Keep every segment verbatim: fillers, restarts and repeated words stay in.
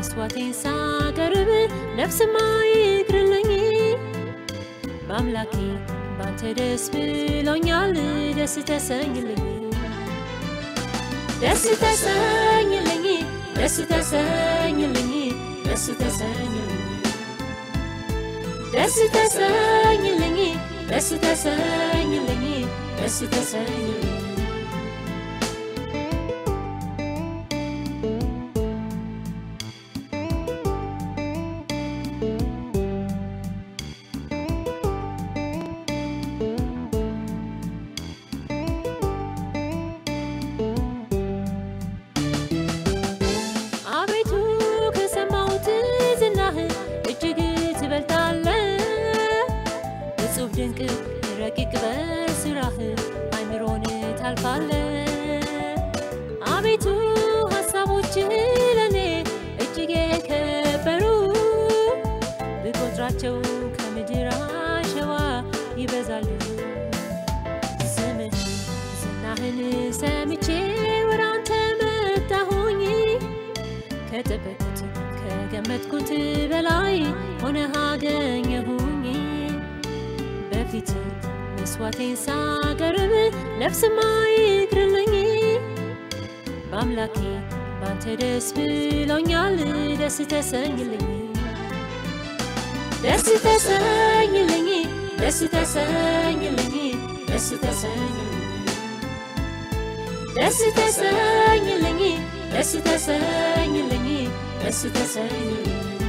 መስዋዕቴን ሳቀርብ ነፍስ ማይግርልኝ በአምላኬ ባንተ ደስ ብሎኛል ደስ ተሰኝልኝ ደስ ተሰኝልኝ ደስ ተሰኝልኝ ደስ ተሰኝልኝ ደስ ተሰኝልኝ ደስ ተሰኝልኝ ደስ ተሰኝልኝ አቤቱ ሐሳቦች ለኔ እጅግ የከበሩ ብቆጥራቸው ከምድር አሸዋ ይበዛሉ ስምህ ዝናህን ሰምቼ ወደ አንተ መጣሁኝ ከጠበቅኩት ከገመትኩት በላይ ሆነህ አገኘሁኝ በፊት መስዋዕቴን ሳቀርብ ነፍስ ማይግርልኝ በአምላኬ ባንተ ደስ ብሎኛል ደስ ተሰኝልኝ ደስ ተሰኝልኝ ደስ ተሰኝልኝ ደስ ተሰኝልኝ ደስ ተሰኝልኝ ደስ ተሰኝልኝ ደስ ተሰኝልኝ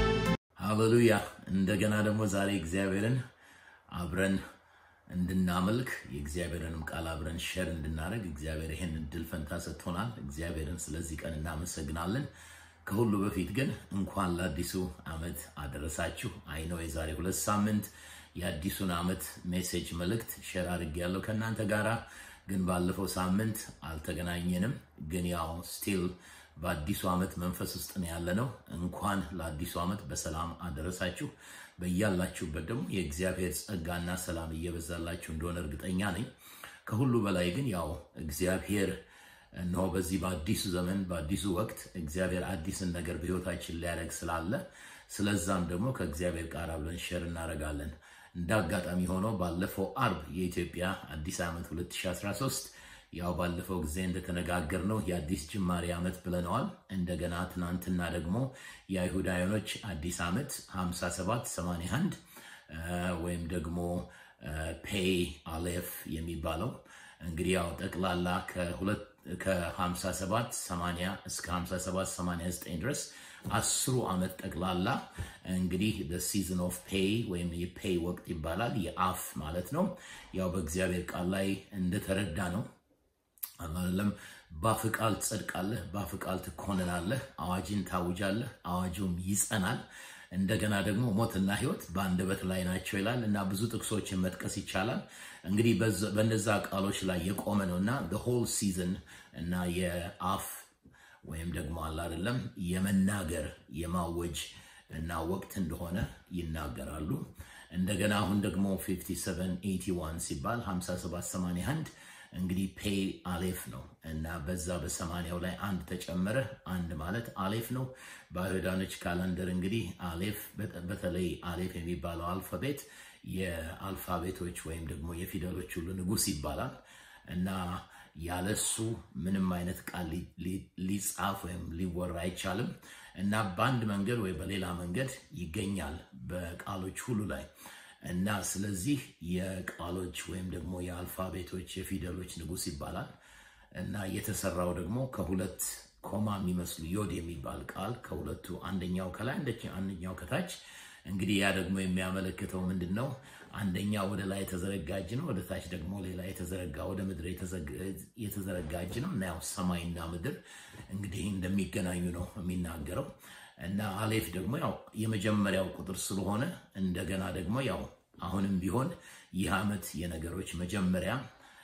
ሃሌሉያ እንደገና ደግሞ ዛሬ እግዚአብሔርን አብረን እንድናመልክ የእግዚአብሔርንም ቃል አብረን ሼር እንድናደርግ እግዚአብሔር ይሄን እድል ፈንታ ሰጥቶናል እግዚአብሔርን ስለዚህ ቀን እናመሰግናለን ከሁሉ በፊት ግን እንኳን ለአዲሱ አመት አደረሳችሁ አይ ነው የዛሬ ሁለት ሳምንት የአዲሱን አመት ሜሴጅ መልእክት ሼር አድርጌያለሁ ከናንተ ጋራ ግን ባለፈው ሳምንት አልተገናኘንም ግን ያው ስቲል በአዲሱ አመት መንፈስ ውስጥ ነው ያለነው እንኳን ለአዲሱ አመት በሰላም አደረሳችሁ በእያላችሁበት ደግሞ የእግዚአብሔር ጸጋና ሰላም እየበዛላችሁ እንደሆነ እርግጠኛ ነኝ ከሁሉ በላይ ግን ያው እግዚአብሔር ነው በዚህ በአዲሱ ዘመን በአዲሱ ወቅት እግዚአብሔር አዲስን ነገር በህይወታችን ሊያደርግ ስላለ ስለዛም ደግሞ ከእግዚአብሔር ቃል አብረን ሼር እናደርጋለን እንዳጋጣሚ ሆኖ ባለፈው አርብ የኢትዮጵያ አዲስ አመት ሁለት ሺህ አስራ ሶስት ያው ባለፈው ጊዜ እንደተነጋገርነው የአዲስ ጅማሬ አመት ብለናል እንደገና ትናንትና ደግሞ የአይሁዳውያኖች አዲስ አመት ሃምሳ ሰባት ሰማንያ አንድ ወይም ደግሞ ፔይ አሌፍ የሚባለው እንግዲህ ያው ጠቅላላ ከሁለት ከ57 ሰማንያ እስከ ሃምሳ ሰባት ሰማንያ ዘጠኝ ድረስ አስሩ አመት ጠቅላላ እንግዲህ the season of pay ወይም የፔይ ወቅት ይባላል የአፍ ማለት ነው ያው በእግዚአብሔር ቃል ላይ እንደተረዳ ነው አላለም ባፍቃል ጸድቃለህ ባፍቃል ተኮነናለህ አዋጅን ታውጃለህ አዋጁም ይጸናል እንደገና ደግሞ ሞትና ህይወት በአንደበት ላይ ናቸው ይላል እና ብዙ ጥቅሶችን መጥቀስ ይቻላል እንግዲህ በእነዛ ቃሎች ላይ የቆመ ነውና the whole season እና የአፍ ወይም ደግሞ አላ አይደለም የመናገር የማወጅ እና ወቅት እንደሆነ ይናገራሉ እንደገና አሁን ደግሞ fifty-seven eighty-one ሲባል ሃምሳ ሰባት ሰማንያ አንድ እንግዲህ ፔይ አሌፍ ነው እና በዛ በሰማንያው ላይ አንድ ተጨመረ አንድ ማለት አሌፍ ነው በአይሁዳኖች ካላንደር እንግዲህ አሌፍ በተለይ አሌፍ የሚባለው አልፋቤት የአልፋቤቶች ወይም ደግሞ የፊደሎች ሁሉ ንጉስ ይባላል እና ያለሱ ምንም አይነት ቃል ሊጻፍ ወይም ሊወራ አይቻልም እና በአንድ መንገድ ወይ በሌላ መንገድ ይገኛል በቃሎች ሁሉ ላይ እና ስለዚህ የቃሎች ወይም ደግሞ የአልፋቤቶች የፊደሎች ንጉስ ይባላል እና የተሰራው ደግሞ ከሁለት ኮማ የሚመስሉ ዮድ የሚባል ቃል ከሁለቱ አንደኛው ከላይ አንደኛው ከታች እንግዲህ ያ ደግሞ የሚያመለክተው ምንድነው አንደኛው ወደ ላይ ተዘረጋጅ ነው ወደ ታች ደግሞ ሌላ የተዘረጋ ወደ ምድር የተዘረጋጅ ነው እና ያው ሰማይና ምድር እንግዲህ እንደሚገናኙ ነው የሚናገረው እና አሌፍ ደግሞ ያው የመጀመሪያው ቁጥር ስለሆነ እንደገና ደግሞ ያው አሁንም ቢሆን ይህ አመት የነገሮች መጀመሪያ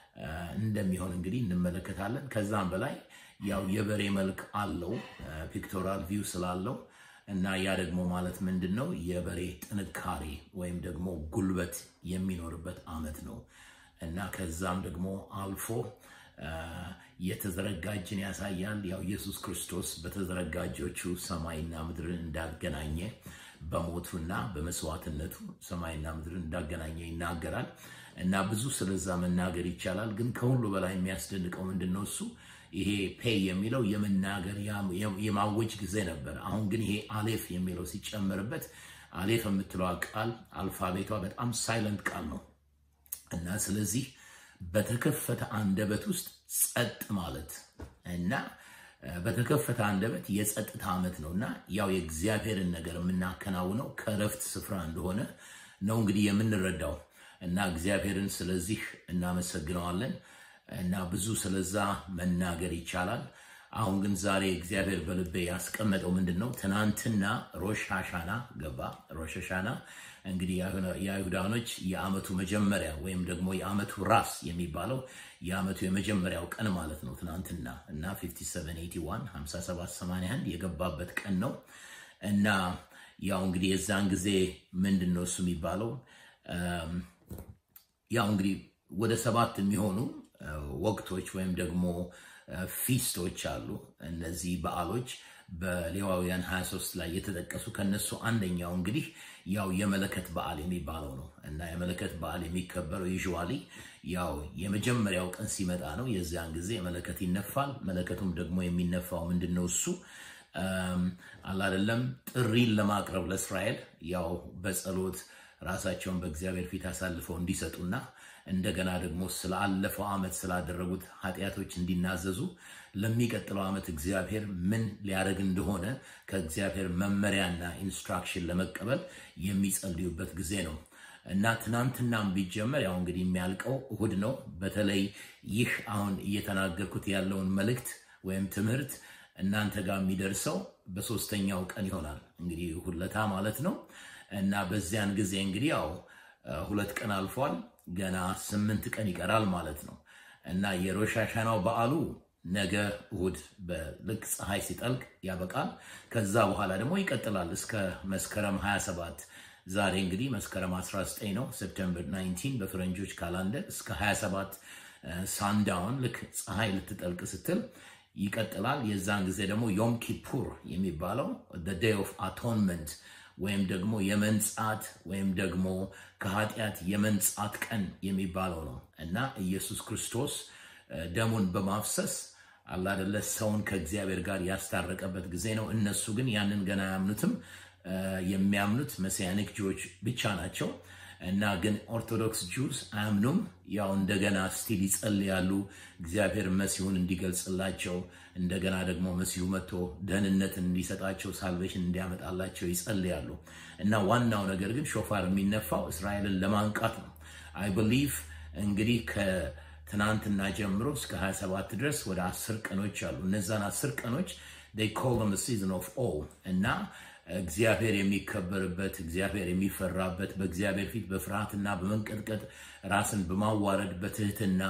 እንደሚሆን እንግዲህ እንመለከታለን ከዛም በላይ ያው የበሬ መልክ አለው ፒክቶራል ቪው ስላለው እና ያ ደግሞ ማለት ምንድነው የበሬ ጥንካሬ ወይም ደግሞ ጉልበት የሚኖርበት አመት ነው እና ከዛም ደግሞ አልፎ የተዘረጋጅን ያሳያል። ያው ኢየሱስ ክርስቶስ በተዘረጋጆቹ ሰማይና ምድርን እንዳገናኘ በሞቱና በመስዋዕትነቱ ሰማይና ምድርን እንዳገናኘ ይናገራል እና ብዙ ስለዛ መናገር ይቻላል። ግን ከሁሉ በላይ የሚያስደንቀው ምንድነው እሱ ይሄ ፔይ የሚለው የመናገር የማወጅ ጊዜ ነበር። አሁን ግን ይሄ አሌፍ የሚለው ሲጨመርበት አሌፍ የምትለው ቃል አልፋቤቷ በጣም ሳይለንት ቃል ነው እና ስለዚህ በተከፈተ አንደበት ውስጥ ጸጥ ማለት እና በተከፈተ አንደበት የጸጥታ ዓመት ነውና ያው የእግዚአብሔርን ነገር የምናከናውነው ከረፍት ስፍራ እንደሆነ ነው እንግዲህ የምንረዳው እና እግዚአብሔርን ስለዚህ እናመሰግናለን እና ብዙ ስለዛ መናገር ይቻላል። አሁን ግን ዛሬ እግዚአብሔር በልቤ ያስቀመጠው ምንድነው ትናንትና ሮሽ ሃሻና ገባ። ሮሽ ሃሻና እንግዲህ የአይሁዳኖች የዓመቱ መጀመሪያ ወይም ደግሞ የዓመቱ ራስ የሚባለው የዓመቱ የመጀመሪያው ቀን ማለት ነው ትናንትና እና ሰማንያ ሰባት ሰማንያ አንድ ሃምሳ ሰባት ሰማንያ አንድ የገባበት ቀን ነው እና ያው እንግዲህ የዛን ጊዜ ምንድነው እሱ የሚባለው ያው እንግዲህ ወደ ሰባት የሚሆኑ ወቅቶች ወይም ደግሞ ፊስቶች አሉ። እነዚህ በዓሎች በሌዋውያን ሃያ ሶስት ላይ የተጠቀሱ ከነሱ አንደኛው እንግዲህ ያው የመለከት በዓል የሚባለው ነው እና የመለከት በዓል የሚከበረው ዩዥዋሊ ያው የመጀመሪያው ቀን ሲመጣ ነው። የዛን ጊዜ መለከት ይነፋል። መለከቱም ደግሞ የሚነፋው ምንድነው እሱ አላ አይደለም ጥሪን ለማቅረብ ለእስራኤል ያው በጸሎት ራሳቸውን በእግዚአብሔር ፊት አሳልፈው እንዲሰጡና እንደገና ደግሞ ስላለፈው ዓመት ስላደረጉት ኃጢያቶች እንዲናዘዙ ለሚቀጥለው ዓመት እግዚአብሔር ምን ሊያደርግ እንደሆነ ከእግዚአብሔር መመሪያና ኢንስትራክሽን ለመቀበል የሚጸልዩበት ጊዜ ነው እና ትናንትናም ቢጀመር ያው እንግዲህ የሚያልቀው እሁድ ነው። በተለይ ይህ አሁን እየተናገርኩት ያለውን መልእክት ወይም ትምህርት እናንተ ጋር የሚደርሰው በሶስተኛው ቀን ይሆናል እንግዲህ ሁለታ ማለት ነው እና በዚያን ጊዜ እንግዲህ ያው ሁለት ቀን አልፏል። ገና ስምንት ቀን ይቀራል ማለት ነው እና የሮሽ ሃሻናው በዓሉ ነገ እሁድ በልክ ፀሐይ ሲጠልቅ ያበቃል። ከዛ በኋላ ደግሞ ይቀጥላል እስከ መስከረም ሃያ ሰባት። ዛሬ እንግዲህ መስከረም አስራ ዘጠኝ ነው ሴፕቴምበር ናይንቲን በፈረንጆች ካላንደር እስከ ሃያ ሰባት ሳንዳውን ልክ ፀሐይ ልትጠልቅ ስትል ይቀጥላል። የዛን ጊዜ ደግሞ ዮም ኪፑር የሚባለው the day of atonement ወይም ደግሞ የመንጻት ወይም ደግሞ ከኃጢያት የመንጻት ቀን የሚባለው ነው እና ኢየሱስ ክርስቶስ ደሙን በማፍሰስ አላህ አይደለ ሰውን ከእግዚአብሔር ጋር ያስታረቀበት ጊዜ ነው። እነሱ ግን ያንን ገና ያምኑትም የሚያምኑት መሲያኒክ ጆች ብቻ ናቸው እና ግን ኦርቶዶክስ ጁስ አያምኑም። ያው እንደገና ስቲል ይጸልያሉ እግዚአብሔር መሲሁን እንዲገልጽላቸው እንደገና ደግሞ መሲሁ መጥቶ ደህንነትን እንዲሰጣቸው ሳልቬሽን እንዲያመጣላቸው ይጸልያሉ እና ዋናው ነገር ግን ሾፋር የሚነፋው እስራኤልን ለማንቃት ነው። አይ ቢሊቭ እንግዲህ ከትናንትና ጀምሮ እስከ ሃያ ሰባት ድረስ ወደ አስር ቀኖች አሉ። እነዛን አስር ቀኖች they call them the season of awe እና እግዚአብሔር የሚከበርበት እግዚአብሔር የሚፈራበት በእግዚአብሔር ፊት በፍርሃትና በመንቀጥቀጥ ራስን በማዋረድ በትህትና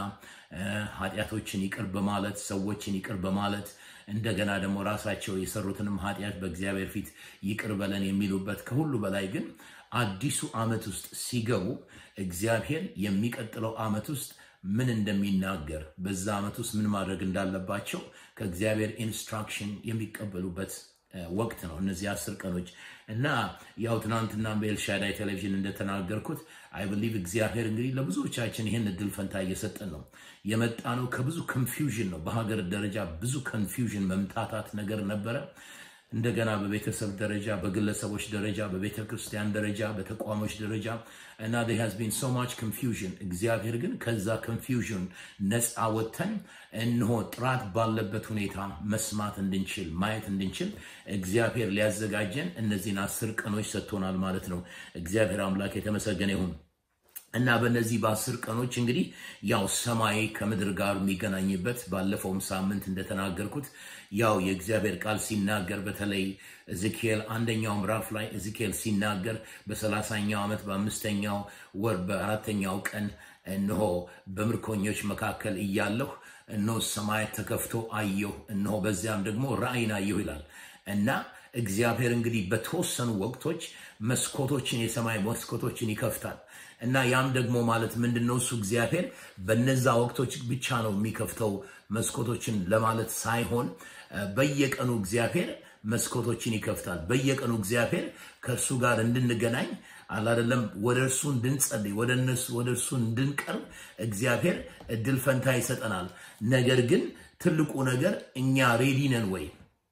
ኃጢያቶችን ይቅር በማለት ሰዎችን ይቅር በማለት እንደገና ደግሞ ራሳቸው የሰሩትንም ኃጢያት በእግዚአብሔር ፊት ይቅር በለን የሚሉበት ከሁሉ በላይ ግን አዲሱ ዓመት ውስጥ ሲገቡ እግዚአብሔር የሚቀጥለው ዓመት ውስጥ ምን እንደሚናገር በዛ ዓመት ውስጥ ምን ማድረግ እንዳለባቸው ከእግዚአብሔር ኢንስትራክሽን የሚቀበሉበት ወቅት ነው እነዚህ አስር ቀኖች እና ያው ትናንትና በኤልሻዳይ ቴሌቪዥን እንደተናገርኩት አይ ቢሊቭ እግዚአብሔር እንግዲህ ለብዙዎቻችን ይሄን እድል ፈንታ እየሰጠን ነው። የመጣነው ከብዙ ኮንፊውዥን ነው። በሀገር ደረጃ ብዙ ኮንፊውዥን መምታታት ነገር ነበረ። እንደገና በቤተሰብ ደረጃ በግለሰቦች ደረጃ በቤተክርስቲያን ደረጃ በተቋሞች ደረጃ እና there has been so much confusion። እግዚአብሔር ግን ከዛ confusion ነፃ ወጥተን እንሆ ጥራት ባለበት ሁኔታ መስማት እንድንችል ማየት እንድንችል እግዚአብሔር ሊያዘጋጀን እነዚህን አስር ቀኖች ሰጥቶናል ማለት ነው። እግዚአብሔር አምላክ የተመሰገነ ይሁን እና በእነዚህ በአስር ቀኖች እንግዲህ ያው ሰማይ ከምድር ጋር የሚገናኝበት ባለፈውም ሳምንት እንደተናገርኩት ያው የእግዚአብሔር ቃል ሲናገር በተለይ ኤዜኪኤል አንደኛው ምዕራፍ ላይ ኤዜኪኤል ሲናገር በሰላሳኛው ዓመት በአምስተኛው ወር በአራተኛው ቀን እነሆ በምርኮኞች መካከል እያለሁ እነሆ ሰማይ ተከፍቶ አየሁ እነሆ በዚያም ደግሞ ራእይን አየሁ ይላል እና እግዚአብሔር እንግዲህ በተወሰኑ ወቅቶች መስኮቶችን የሰማይ መስኮቶችን ይከፍታል እና ያም ደግሞ ማለት ምንድነው እሱ እግዚአብሔር በነዛ ወቅቶች ብቻ ነው የሚከፍተው መስኮቶችን ለማለት ሳይሆን በየቀኑ እግዚአብሔር መስኮቶችን ይከፍታል በየቀኑ እግዚአብሔር ከእርሱ ጋር እንድንገናኝ አላደለም ወደርሱ እንድንጸልይ ወደነሱ ወደርሱ እንድንቀርብ እግዚአብሔር እድል ፈንታ ይሰጠናል ነገር ግን ትልቁ ነገር እኛ ሬዲ ነን ወይ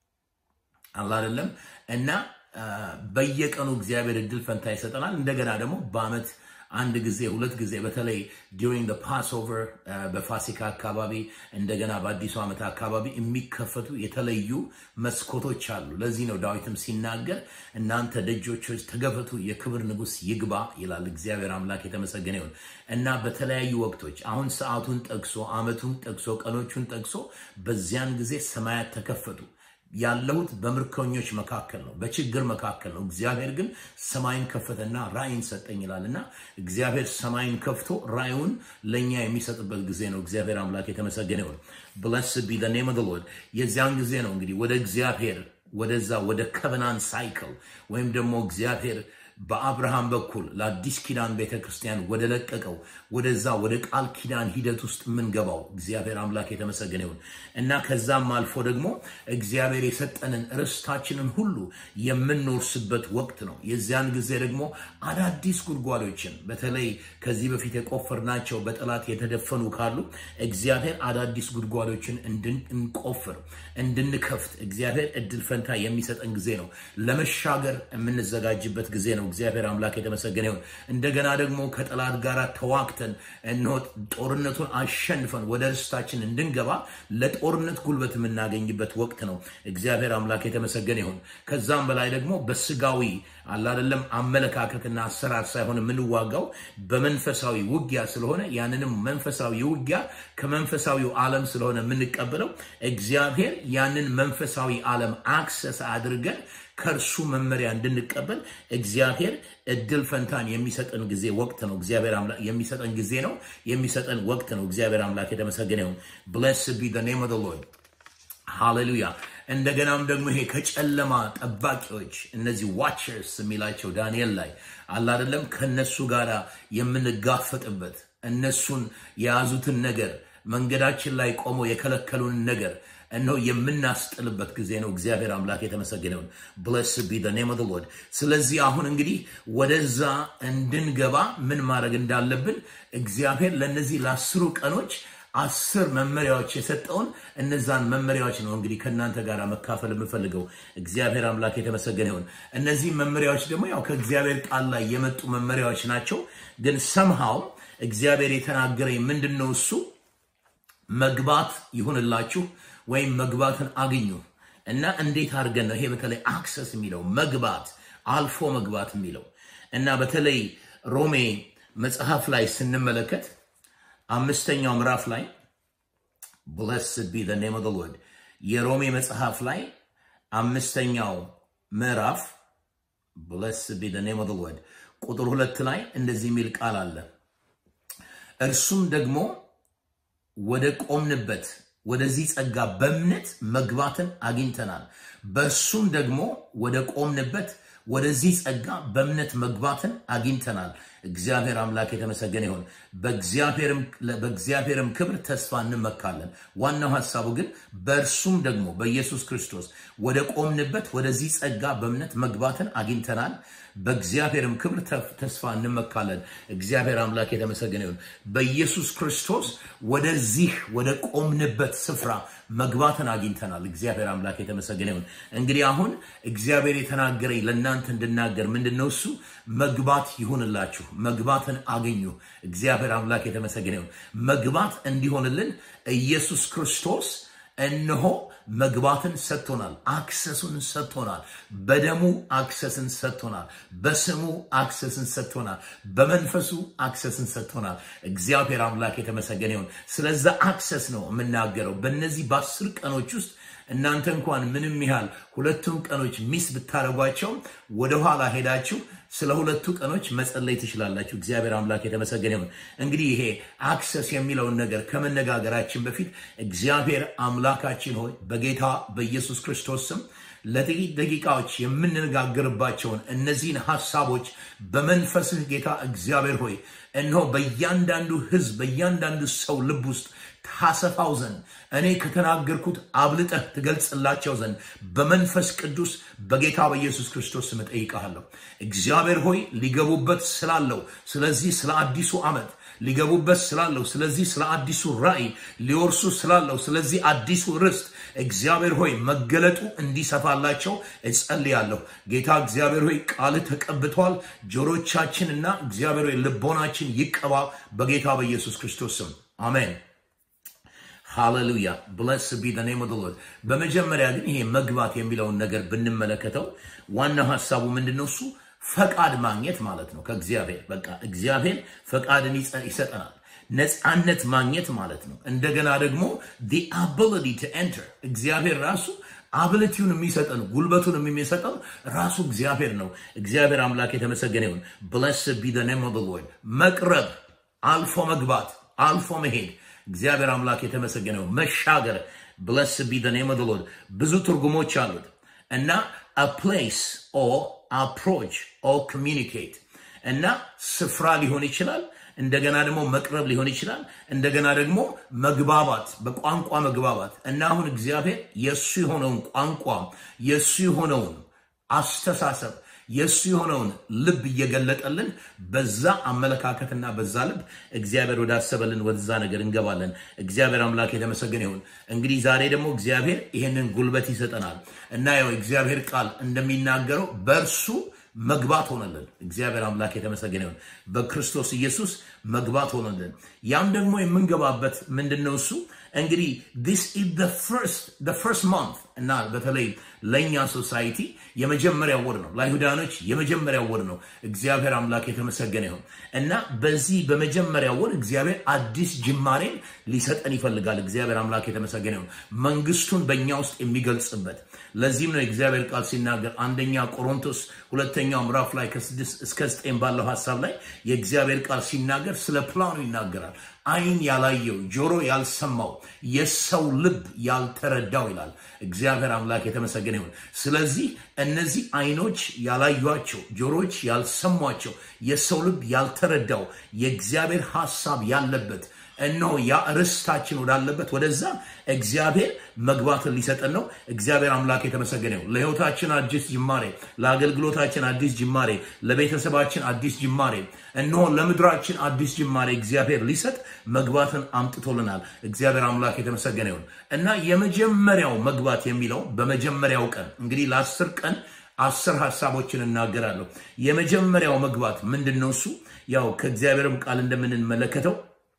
አላደለም እና በየቀኑ እግዚአብሔር እድል ፈንታ ይሰጠናል እንደገና ደግሞ በአመት አንድ ጊዜ ሁለት ጊዜ በተለይ during the Passover በፋሲካ አካባቢ እንደገና በአዲሱ ዓመት አካባቢ የሚከፈቱ የተለዩ መስኮቶች አሉ ለዚህ ነው ዳዊትም ሲናገር እናንተ ደጆች ተገፈቱ የክብር ንጉስ ይግባ ይላል እግዚአብሔር አምላክ የተመሰገነ ይሁን እና በተለያዩ ወቅቶች አሁን ሰዓቱን ጠቅሶ አመቱን ጠቅሶ ቀኖቹን ጠቅሶ በዚያን ጊዜ ሰማያት ተከፈቱ ያለሁት በምርኮኞች መካከል ነው በችግር መካከል ነው እግዚአብሔር ግን ሰማይን ከፈተና ራእይን ሰጠኝ ይላልና እግዚአብሔር ሰማይን ከፍቶ ራእዩን ለኛ የሚሰጥበት ጊዜ ነው እግዚአብሔር አምላክ የተመሰገነ ይሁን blessed be the name of the Lord የዚያን ጊዜ ነው እንግዲህ ወደ እግዚአብሔር ወደዛ ወደ covenant cycle ወይም ደግሞ እግዚአብሔር በአብርሃም በኩል ለአዲስ ኪዳን ቤተክርስቲያን ወደ ለቀቀው ወደዛ ወደ ቃል ኪዳን ሂደት ውስጥ ምን ገባው እግዚአብሔር አምላክ የተመሰገነ ይሁን እና ከዛም አልፎ ደግሞ እግዚአብሔር የሰጠንን ርስታችንን ሁሉ የምንወርስበት ወቅት ነው የዚያን ጊዜ ደግሞ አዳዲስ ጉድጓዶችን በተለይ ከዚህ በፊት የቆፈርናቸው በጠላት የተደፈኑ ካሉ እግዚአብሔር አዳዲስ ጉድጓዶችን እንድንቆፍር እንድንከፍት እግዚአብሔር እድል ፈንታ የሚሰጠን ጊዜ ነው ለመሻገር የምንዘጋጅበት ጊዜ ነው እግዚአብሔር አምላክ የተመሰገነ ይሁን እንደገና ደግሞ ከጠላት ጋር ተዋክተን እንሆ ጦርነቱን አሸንፈን ወደ ርስታችን እንድንገባ ለጦርነት ጉልበት የምናገኝበት ወቅት ነው እግዚአብሔር አምላክ የተመሰገነ ይሁን ከዛም በላይ ደግሞ በስጋዊ አላደለም አመለካከትና አሰራር ሳይሆን ምንዋጋው በመንፈሳዊ ውጊያ ስለሆነ ያንንም መንፈሳዊ ውጊያ ከመንፈሳዊው ዓለም ስለሆነ ምንቀበለው እግዚአብሔር ያንን መንፈሳዊ ዓለም አክሰስ አድርገን ከርሱ መመሪያ እንድንቀበል እግዚአብሔር እድል ፈንታን የሚሰጠን ጊዜ ወቅት ነው እግዚአብሔር አምላክ የሚሰጠን ጊዜ ነው የሚሰጠን ወቅት ነው እግዚአብሔር አምላክ የተመሰገነ ይሁን blessed be the name of the Lord hallelujah እንደገናም ደግሞ ይሄ ከጨለማ ጠባቂዎች እነዚህ watchers የሚላቸው ዳንኤል ላይ አላ አይደለም ከነሱ ጋራ የምንጋፈጥበት እነሱን የያዙትን ነገር መንገዳችን ላይ ቆሞ የከለከሉን ነገር እነሆ የምናስጥልበት ጊዜ ነው እግዚአብሔር አምላክ የተመሰገነ ይሁን blessed be the name of the Lord ስለዚህ አሁን እንግዲህ ወደዛ እንድንገባ ምን ማድረግ እንዳለብን እግዚአብሔር ለነዚህ ለአስሩ ቀኖች አስር መመሪያዎች የሰጠውን እነዛን መመሪያዎች ነው እንግዲህ ከናንተ ጋር መካፈል የምፈልገው እግዚአብሔር አምላክ የተመሰገነ ይሁን እነዚህ መመሪያዎች ደግሞ ያው ከእግዚአብሔር ቃል ላይ የመጡ መመሪያዎች ናቸው ግን somehow እግዚአብሔር የተናገረኝ ምንድነው እሱ መግባት ይሁንላችሁ ወይም መግባትን አግኙ እና እንዴት አድርገን ነው ይሄ በተለይ አክሰስ የሚለው መግባት አልፎ መግባት የሚለው እና በተለይ ሮሜ መጽሐፍ ላይ ስንመለከት አምስተኛው ምዕራፍ ላይ blessed be the name of the Lord የሮሜ መጽሐፍ ላይ አምስተኛው ምዕራፍ blessed be the name of the Lord ቁጥር ሁለት ላይ እንደዚህ የሚል ቃል አለ እርሱም ደግሞ ወደ ቆምንበት ወደዚህ ጸጋ በእምነት መግባትን አግኝተናል በእርሱም ደግሞ ወደ ቆምንበት ወደዚህ ጸጋ በእምነት መግባትን አግኝተናል እግዚአብሔር አምላክ የተመሰገነ ይሁን በእግዚአብሔርም በእግዚአብሔርም ክብር ተስፋ እንመካለን ዋናው ሐሳቡ ግን በእርሱም ደግሞ በኢየሱስ ክርስቶስ ወደ ቆምንበት ወደዚህ ጸጋ በእምነት መግባትን አግኝተናል በእግዚአብሔርም ክብር ተስፋ እንመካለን እግዚአብሔር አምላክ የተመሰገነ ይሁን በኢየሱስ ክርስቶስ ወደዚህ ወደ ቆምንበት ስፍራ መግባትን አግኝተናል እግዚአብሔር አምላክ የተመሰገነ ይሁን እንግዲህ አሁን እግዚአብሔር የተናገረኝ ለእናንተ እንድናገር ምንድነው እሱ መግባት ይሁንላችሁ መግባትን አግኙ እግዚአብሔር አምላክ የተመሰገነ ይሁን መግባት እንዲሆንልን ኢየሱስ ክርስቶስ እነሆ መግባትን ሰጥቶናል አክሰሱን ሰጥቶናል በደሙ አክሰስን ሰጥቶናል በስሙ አክሰስን ሰጥቶናል በመንፈሱ አክሰስን ሰጥቶናል እግዚአብሔር አምላክ የተመሰገነ ይሁን ስለዚህ አክሰስ ነው የምናገረው በእነዚህ በአስር ቀኖች ውስጥ እናንተ እንኳን ምንም ይሃል ሁለቱም ቀኖች ሚስ ብታረጓቸው ወደ ኋላ ሄዳችሁ ስለ ሁለቱ ቀኖች መጸለይ ትችላላችሁ። እግዚአብሔር አምላክ የተመሰገነ ይሁን። እንግዲህ ይሄ አክሰስ የሚለው ነገር ከመነጋገራችን በፊት እግዚአብሔር አምላካችን ሆይ በጌታ በኢየሱስ ክርስቶስ ስም ለጥቂት ደቂቃዎች የምንነጋገርባቸውን እነዚህን ሐሳቦች በመንፈስህ ጌታ እግዚአብሔር ሆይ እነሆ በእያንዳንዱ ህዝብ በእያንዳንዱ ሰው ልብ ውስጥ ታሰፋው ዘንድ እኔ ከተናገርኩት አብልጠህ ትገልጽላቸው ዘንድ በመንፈስ ቅዱስ በጌታ በኢየሱስ ክርስቶስ ስም ጠይቃለሁ። እግዚአብሔር ሆይ ሊገቡበት ስላለው ስለዚህ ስለ አዲሱ ዓመት ሊገቡበት ስላለው ስለዚህ ስለ አዲሱ ራእይ ሊወርሱ ስላለው ስለዚህ አዲሱ ርስት እግዚአብሔር ሆይ መገለጡ እንዲሰፋላቸው እጸልያለሁ። ጌታ እግዚአብሔር ሆይ ቃል ተቀብቷል። ጆሮቻችንና እግዚአብሔር ሆይ ልቦናችን ይቀባ በጌታ በኢየሱስ ክርስቶስ ስም አሜን። Hallelujah. Blessed be the name of the Lord. በመጀመሪያ ግን ይሄ መግባት የሚለውን ነገር ብንመለከተው ዋናው ሐሳቡ ምንድነው? እሱ ፈቃድ ማግኘት ማለት ነው ከእግዚአብሔር። በቃ እግዚአብሔር ፈቃድን ይሰጠናል። ነፃነት ማግኘት ማለት ነው። እንደገና ደግሞ the ability to enter እግዚአብሔር ራሱ አብሊቲውን የሚሰጠን ጉልበቱን የሚሰጠን ራሱ እግዚአብሔር ነው። እግዚአብሔር አምላክ የተመሰገነ ይሁን። Blessed be the name of the Lord. መቅረብ አልፎ መግባት አልፎ መሄድ እግዚአብሔር አምላክ የተመሰገነው መሻገር blessed be the name of the Lord ብዙ ትርጉሞች አሉት እና a place or approach or communicate እና ስፍራ ሊሆን ይችላል እንደገና ደግሞ መቅረብ ሊሆን ይችላል እንደገና ደግሞ መግባባት በቋንቋ መግባባት እና አሁን እግዚአብሔር የሱ የሆነውን ቋንቋ የሱ የሆነውን አስተሳሰብ የሱ የሆነውን ልብ እየገለጠልን በዛ አመለካከትና በዛ ልብ እግዚአብሔር ወዳሰበልን ወደዛ ነገር እንገባለን። እግዚአብሔር አምላክ የተመሰገነ ይሁን። እንግዲህ ዛሬ ደግሞ እግዚአብሔር ይሄንን ጉልበት ይሰጠናል እና ያው እግዚአብሔር ቃል እንደሚናገረው በእርሱ መግባት ሆነልን። እግዚአብሔር አምላክ የተመሰገነ ይሁን። በክርስቶስ ኢየሱስ መግባት ሆነልን። ያም ደግሞ የምንገባበት ምንድነው? እሱ እንግዲህ this is the first the first month እና በተለይ ለኛ ሶሳይቲ የመጀመሪያው ወር ነው። ለይሁዳኖች የመጀመሪያው ወር ነው። እግዚአብሔር አምላክ የተመሰገነ ይሁን እና በዚህ በመጀመሪያው ወር እግዚአብሔር አዲስ ጅማሬን ሊሰጠን ይፈልጋል። እግዚአብሔር አምላክ የተመሰገነ ይሁን። መንግስቱን በእኛ ውስጥ የሚገልጽበት ለዚህም ነው እግዚአብሔር ቃል ሲናገር አንደኛ ቆሮንቶስ ሁለተኛው ምዕራፍ ላይ ከስድስት እስከ ዘጠኝ ባለው ሐሳብ ላይ የእግዚአብሔር ቃል ሲናገር ስለ ፕላኑ ይናገራል። አይን ያላየው ጆሮ ያልሰማው የሰው ልብ ያልተረዳው ይላል። እግዚአብሔር አምላክ የተመሰገነ ይሁን። ስለዚህ እነዚህ አይኖች ያላዩአቸው ጆሮች ያልሰሟቸው የሰው ልብ ያልተረዳው የእግዚአብሔር ሐሳብ ያለበት እነሆ ያ ርስታችን ወዳለበት ወደዛ እግዚአብሔር መግባትን ሊሰጠን ነው። እግዚአብሔር አምላክ የተመሰገነ ይሁን። ለህይወታችን አዲስ ጅማሬ፣ ለአገልግሎታችን አዲስ ጅማሬ፣ ለቤተሰባችን አዲስ ጅማሬ፣ እነሆ ለምድራችን አዲስ ጅማሬ እግዚአብሔር ሊሰጥ መግባትን አምጥቶልናል። እግዚአብሔር አምላክ የተመሰገነ ይሁን እና የመጀመሪያው መግባት የሚለው በመጀመሪያው ቀን እንግዲህ ለአስር ቀን አስር ሐሳቦችን እናገራለሁ። የመጀመሪያው መግባት ምንድነው? እሱ ያው ከእግዚአብሔርም ቃል እንደምንመለከተው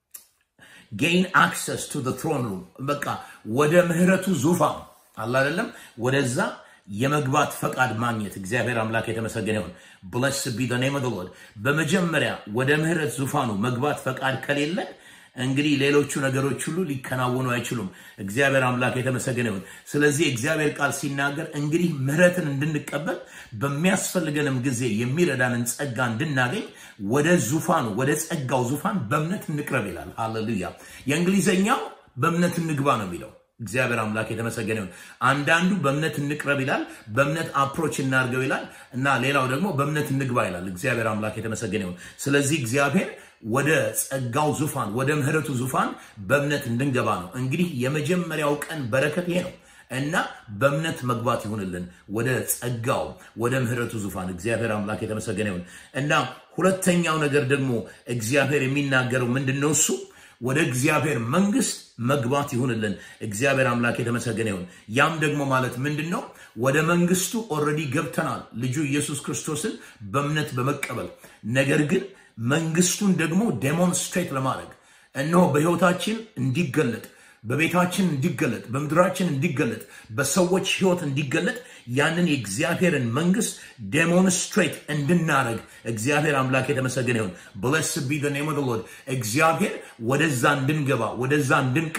gain access to the throne room በቃ ወደ ምህረቱ ዙፋን አለ አይደለም ወደዛ የመግባት ፈቃድ ማግኘት እግዚአብሔር አምላክ የተመሰገነ ይሁን። blessed be the name of the Lord በመጀመሪያ ወደ ምህረት ዙፋኑ መግባት ፈቃድ ከሌለ እንግዲህ ሌሎቹ ነገሮች ሁሉ ሊከናወኑ አይችሉም። እግዚአብሔር አምላክ የተመሰገነ ይሁን። ስለዚህ እግዚአብሔር ቃል ሲናገር እንግዲህ ምህረትን እንድንቀበል በሚያስፈልገንም ጊዜ የሚረዳንን ጸጋ እንድናገኝ ወደ ዙፋኑ ወደ ጸጋው ዙፋን በእምነት እንቅረብ ይላል። ሃሌሉያ። የእንግሊዘኛው በእምነት እንግባ ነው የሚለው። እግዚአብሔር አምላክ የተመሰገነ ይሁን። አንዳንዱ በእምነት እንቅረብ ይላል፣ በእምነት አፕሮች እናርገው ይላል እና ሌላው ደግሞ በእምነት እንግባ ይላል። እግዚአብሔር አምላክ የተመሰገነ ይሁን። ስለዚህ እግዚአብሔር ወደ ጸጋው ዙፋን ወደ ምህረቱ ዙፋን በእምነት እንድንገባ ነው። እንግዲህ የመጀመሪያው ቀን በረከት ይሄ ነው እና በእምነት መግባት ይሁንልን ወደ ጸጋው ወደ ምህረቱ ዙፋን። እግዚአብሔር አምላክ የተመሰገነ ይሁን እና ሁለተኛው ነገር ደግሞ እግዚአብሔር የሚናገረው ምንድነው? እሱ ወደ እግዚአብሔር መንግስት መግባት ይሁንልን። እግዚአብሔር አምላክ የተመሰገነ ይሁን። ያም ደግሞ ማለት ምንድነው? ወደ መንግስቱ ኦሬዲ ገብተናል ልጁ ኢየሱስ ክርስቶስን በእምነት በመቀበል ነገር ግን መንግስቱን ደግሞ ዴሞንስትሬት ለማድረግ እነሆ በህይወታችን እንዲገለጥ በቤታችን እንዲገለጥ በምድራችን እንዲገለጥ በሰዎች ህይወት እንዲገለጥ ያንን የእግዚአብሔርን መንግስት ዴሞንስትሬት እንድናረግ እግዚአብሔር አምላክ የተመሰገነ ይሁን። blessed be the name of the Lord እግዚአብሔር ወደዛ እንድንገባ ወደዛ እንድንቀርብ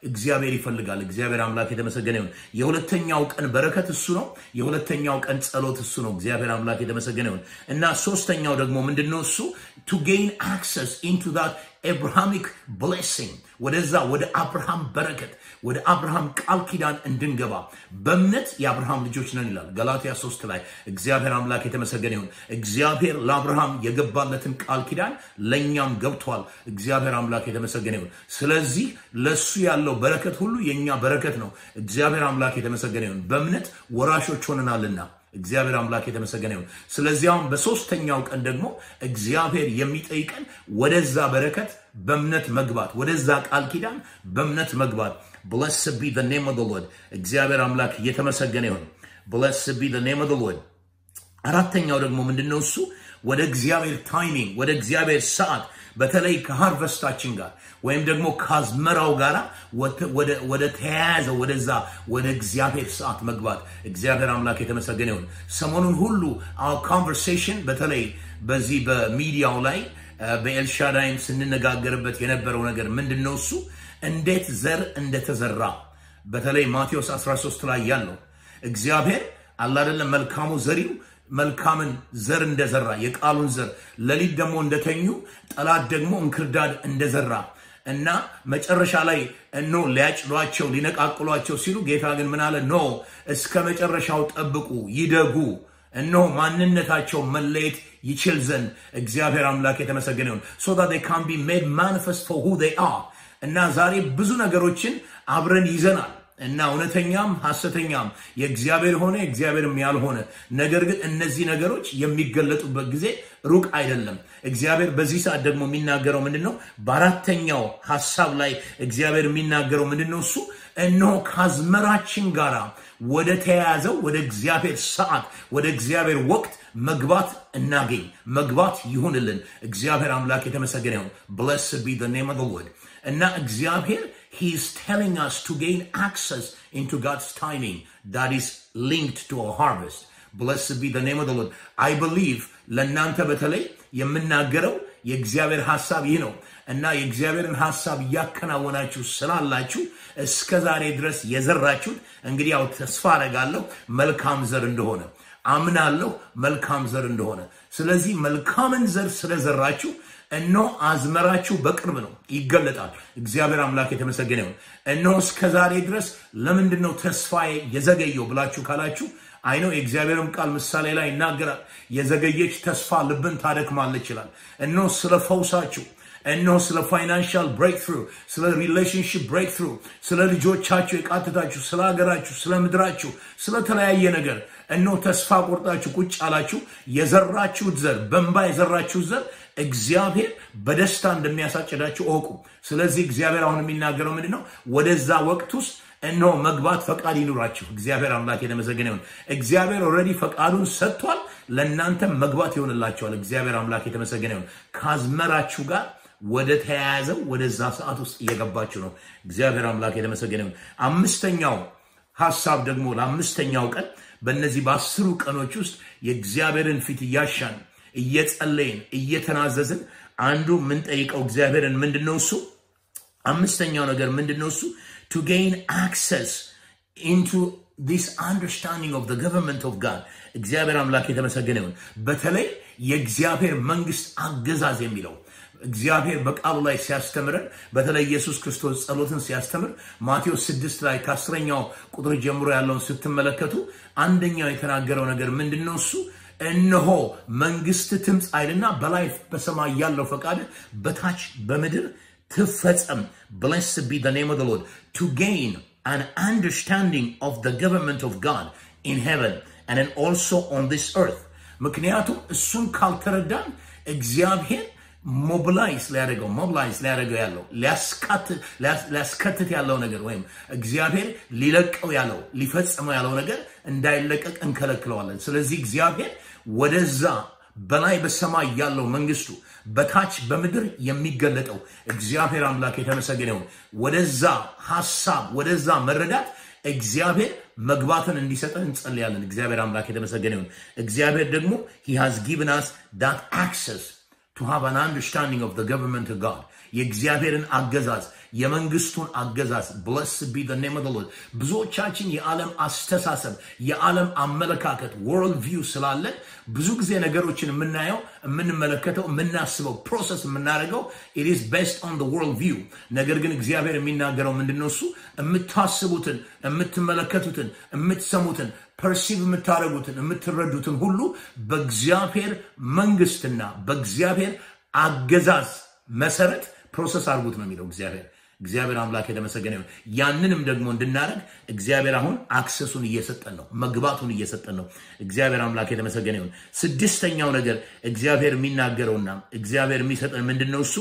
እግዚአብሔር ይፈልጋል። እግዚአብሔር አምላክ የተመሰገነ ይሁን። የሁለተኛው ቀን በረከት እሱ ነው። የሁለተኛው ቀን ጸሎት እሱ ነው። እግዚአብሔር አምላክ የተመሰገነ ይሁን። እና ሶስተኛው ደግሞ ምንድነው እሱ? to gain access into that Abrahamic blessing, ወደዛ ወደ አብርሃም በረከት ወደ አብርሃም ቃል ኪዳን እንድንገባ በእምነት የአብርሃም ልጆች ነን ይላል ገላትያ ሶስት ላይ። እግዚአብሔር አምላክ የተመሰገነ ይሁን። እግዚአብሔር ለአብርሃም የገባለትን ቃል ኪዳን ለኛም ገብቷል። እግዚአብሔር አምላክ የተመሰገነ ይሁን። ስለዚህ ለሱ ያለው በረከት ሁሉ የኛ በረከት ነው። እግዚአብሔር አምላክ የተመሰገነ ይሁን። በእምነት ወራሾች ሆነናልና እግዚአብሔር አምላክ የተመሰገነ ይሁን። ስለዚህ አሁን በሶስተኛው ቀን ደግሞ እግዚአብሔር የሚጠይቀን ወደዛ በረከት በእምነት መግባት፣ ወደዛ ቃል ኪዳን በእምነት መግባት። blessed be the name of the Lord። እግዚአብሔር አምላክ የተመሰገነ ይሁን። blessed be the name of the Lord። አራተኛው ደግሞ ምንድነው እሱ? ወደ እግዚአብሔር ታይሚንግ፣ ወደ እግዚአብሔር ሰዓት፣ በተለይ ከሃርቨስታችን ጋር ወይም ደግሞ ከአዝመራው ጋር ወደ ወደ ተያያዘ ወደዛ ወደ እግዚአብሔር ሰዓት መግባት። እግዚአብሔር አምላክ የተመሰገነ ይሁን። ሰሞኑን ሁሉ our conversation በተለይ በዚህ በሚዲያው ላይ በኤልሻዳይም ስንነጋገርበት የነበረው ነገር ምንድነው እሱ? እንዴት ዘር እንደተዘራ በተለይ ማቴዎስ አስራ ሶስት ላይ ያለው እግዚአብሔር አላ አይደለም መልካሙ ዘሪው መልካምን ዘር እንደዘራ የቃሉን ዘር ለሊት ደግሞ እንደተኙ ጠላት ደግሞ እንክርዳድ እንደዘራ እና መጨረሻ ላይ እኖ ሊያጭሏቸው ሊነቃቅሏቸው ሲሉ ጌታ ግን ምን አለ? ኖ እስከ መጨረሻው ጠብቁ ይደጉ እኖ ማንነታቸው መለየት ይችል ዘንድ እግዚአብሔር አምላክ የተመሰገነ ይሁን so that they can be made manifest for who they are። እና ዛሬ ብዙ ነገሮችን አብረን ይዘናል እና እውነተኛም ሐሰተኛም የእግዚአብሔር ሆነ እግዚአብሔርም ያልሆነ ነገር ግን እነዚህ ነገሮች የሚገለጡበት ጊዜ ሩቅ አይደለም። እግዚአብሔር በዚህ ሰዓት ደግሞ የሚናገረው ምንድነው? በአራተኛው ሐሳብ ላይ እግዚአብሔር የሚናገረው ምንድነው እሱ? እነሆ ከአዝመራችን ጋር ወደ ተያያዘው ወደ እግዚአብሔር ሰዓት ወደ እግዚአብሔር ወቅት መግባት እናገኝ መግባት ይሁንልን። እግዚአብሔር አምላክ የተመሰገነ ይሁን። blessed be the name of the Lord። እና እግዚአብሔር he is telling us to gain access into God's timing that is linked to our harvest. blessed be the name of the Lord. I believe ለናንተ በተለይ የምናገረው የእግዚአብሔር ሐሳብ ይህ ነው እና የእግዚአብሔርን ሐሳብ ያከናወናችሁ ስላላችሁ እስከዛሬ ድረስ የዘራችሁት እንግዲህ ያው ተስፋ አደርጋለሁ መልካም ዘር እንደሆነ አምናለሁ መልካም ዘር እንደሆነ። ስለዚህ መልካምን ዘር ስለዘራችሁ እነሆ አዝመራችሁ በቅርብ ነው ይገለጣል። እግዚአብሔር አምላክ የተመሰገነ ይሁን። እነሆ እስከዛሬ ድረስ ለምንድነው ተስፋዬ የዘገየው ብላችሁ ካላችሁ አይ ነው የእግዚአብሔርም ቃል ምሳሌ ላይ ይናገራል። የዘገየች ተስፋ ልብን ታደክማለች ይላል። እነሆ ስለ ፈውሳችሁ እነሆ ስለ ፋይናንሻል ብሬክትሩ ስለ ሪሌሽንሺፕ ብሬክትሩ ስለ ልጆቻችሁ የቃተታችሁ ስለ ሀገራችሁ ስለ ምድራችሁ ስለ ተለያየ ነገር እነሆ ተስፋ ቆርጣችሁ ቁጭ አላችሁ። የዘራችሁት ዘር በእንባ የዘራችሁት ዘር እግዚአብሔር በደስታ እንደሚያሳጭዳችሁ እወቁ። ስለዚህ እግዚአብሔር አሁን የሚናገረው ምንድነው? ወደዛ ወቅት ውስጥ እነሆ መግባት ፈቃድ ይኑራችሁ። እግዚአብሔር አምላክ የተመሰገነ ይሁን። እግዚአብሔር ኦሬዲ ፈቃዱን ሰጥቷል። ለእናንተ መግባት ይሆንላችኋል። እግዚአብሔር አምላክ የተመሰገነ ይሁን። ካዝመራችሁ ጋር ወደ ተያያዘው ወደዛ ሰዓት ውስጥ እየገባችሁ ነው። እግዚአብሔር አምላክ የተመሰገነ ይሁን። አምስተኛው ሐሳብ ደግሞ ለአምስተኛው ቀን በእነዚህ በአስሩ ቀኖች ውስጥ የእግዚአብሔርን ፊት እያሻን እየጸለይን እየተናዘዝን አንዱ ምን ጠይቀው እግዚአብሔርን ምንድነው እሱ? አምስተኛው ነገር ምንድነው እሱ? to gain access into this understanding of the government of God። እግዚአብሔር አምላክ የተመሰገነ ይሁን። በተለይ የእግዚአብሔር መንግስት አገዛዝ የሚለው እግዚአብሔር በቃሉ ላይ ሲያስተምረን በተለይ ኢየሱስ ክርስቶስ ጸሎትን ሲያስተምር ማቴዎስ ስድስት ላይ ከአስረኛው ቁጥር ጀምሮ ያለውን ስትመለከቱ አንደኛው የተናገረው ነገር ምንድነው እሱ? እነሆ መንግስት ትምጽ አይልና በላይ በሰማይ ያለው ፈቃድ በታች በምድር ትፈጸም። blessed be the name of the Lord. To gain an understanding of the government of God in heaven and then also on this earth. ምክንያቱም እሱን ካልተረዳን እግዚአብሔር ሞቢላይዝ ሊያደርገው ሞቢላይዝ ሊያደርገው ያለው ሊያስከትት ያለው ነገር ወይም እግዚአብሔር ሊለቀው ያለው ሊፈጽመው ያለው ነገር እንዳይለቀቅ እንከለክለዋለን። ስለዚህ እግዚአብሔር ወደዛ በላይ በሰማይ ያለው መንግስቱ በታች በምድር የሚገለጠው እግዚአብሔር አምላክ የተመሰገነ ይሁን። ወደዛ ሐሳብ ወደዛ መረዳት እግዚአብሔር መግባትን እንዲሰጠን እንጸልያለን። እግዚአብሔር አምላክ የተመሰገነ ይሁን። እግዚአብሔር ደግሞ he has given us that access to have an understanding of the government of God። የእግዚአብሔርን አገዛዝ የመንግስቱን አገዛዝ blessed be the name of the Lord ብዙዎቻችን የዓለም አስተሳሰብ የዓለም አመለካከት world view ስላለን ብዙ ጊዜ ነገሮችን የምናየው የምንመለከተው የምናስበው ፕሮሰስ የምናደርገው it is based on the world view ነገር ግን እግዚአብሔር የሚናገረው ምንድነው እሱ የምታስቡትን የምትመለከቱትን የምትሰሙትን perceive የምታደርጉትን የምትረዱትን ሁሉ በእግዚአብሔር መንግስትና በእግዚአብሔር አገዛዝ መሰረት ፕሮሰስ አድርጉት ነው የሚለው እግዚአብሔር እግዚአብሔር አምላክ የተመሰገነ ይሁን ያንንም ደግሞ እንድናረግ እግዚአብሔር አሁን አክሰሱን እየሰጠን ነው መግባቱን እየሰጠን ነው እግዚአብሔር አምላክ የተመሰገነ ይሁን ስድስተኛው ነገር እግዚአብሔር የሚናገረውና እግዚአብሔር የሚሰጠን ምንድነው እሱ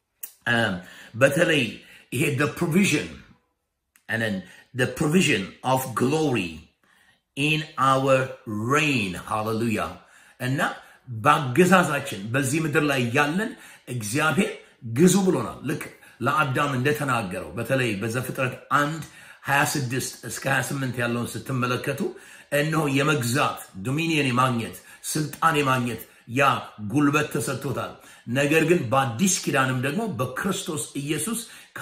በተለይ ይሄ the provision and then the provision of glory in our reign hallelujah እና ባገዛዛችን በዚህ ምድር ላይ ያለን እግዚአብሔር ግዙ ብሎናል ልክ ለአዳም እንደተናገረው በተለይ በዘፍጥረት አንድ ሃያ ስድስት እስከ ሃያ ስምንት ያለውን ስትመለከቱ እነሆ የመግዛት ዶሚኒየን የማግኘት ስልጣን የማግኘት ያ ጉልበት ተሰጥቶታል ነገር ግን በአዲስ ኪዳንም ደግሞ በክርስቶስ ኢየሱስ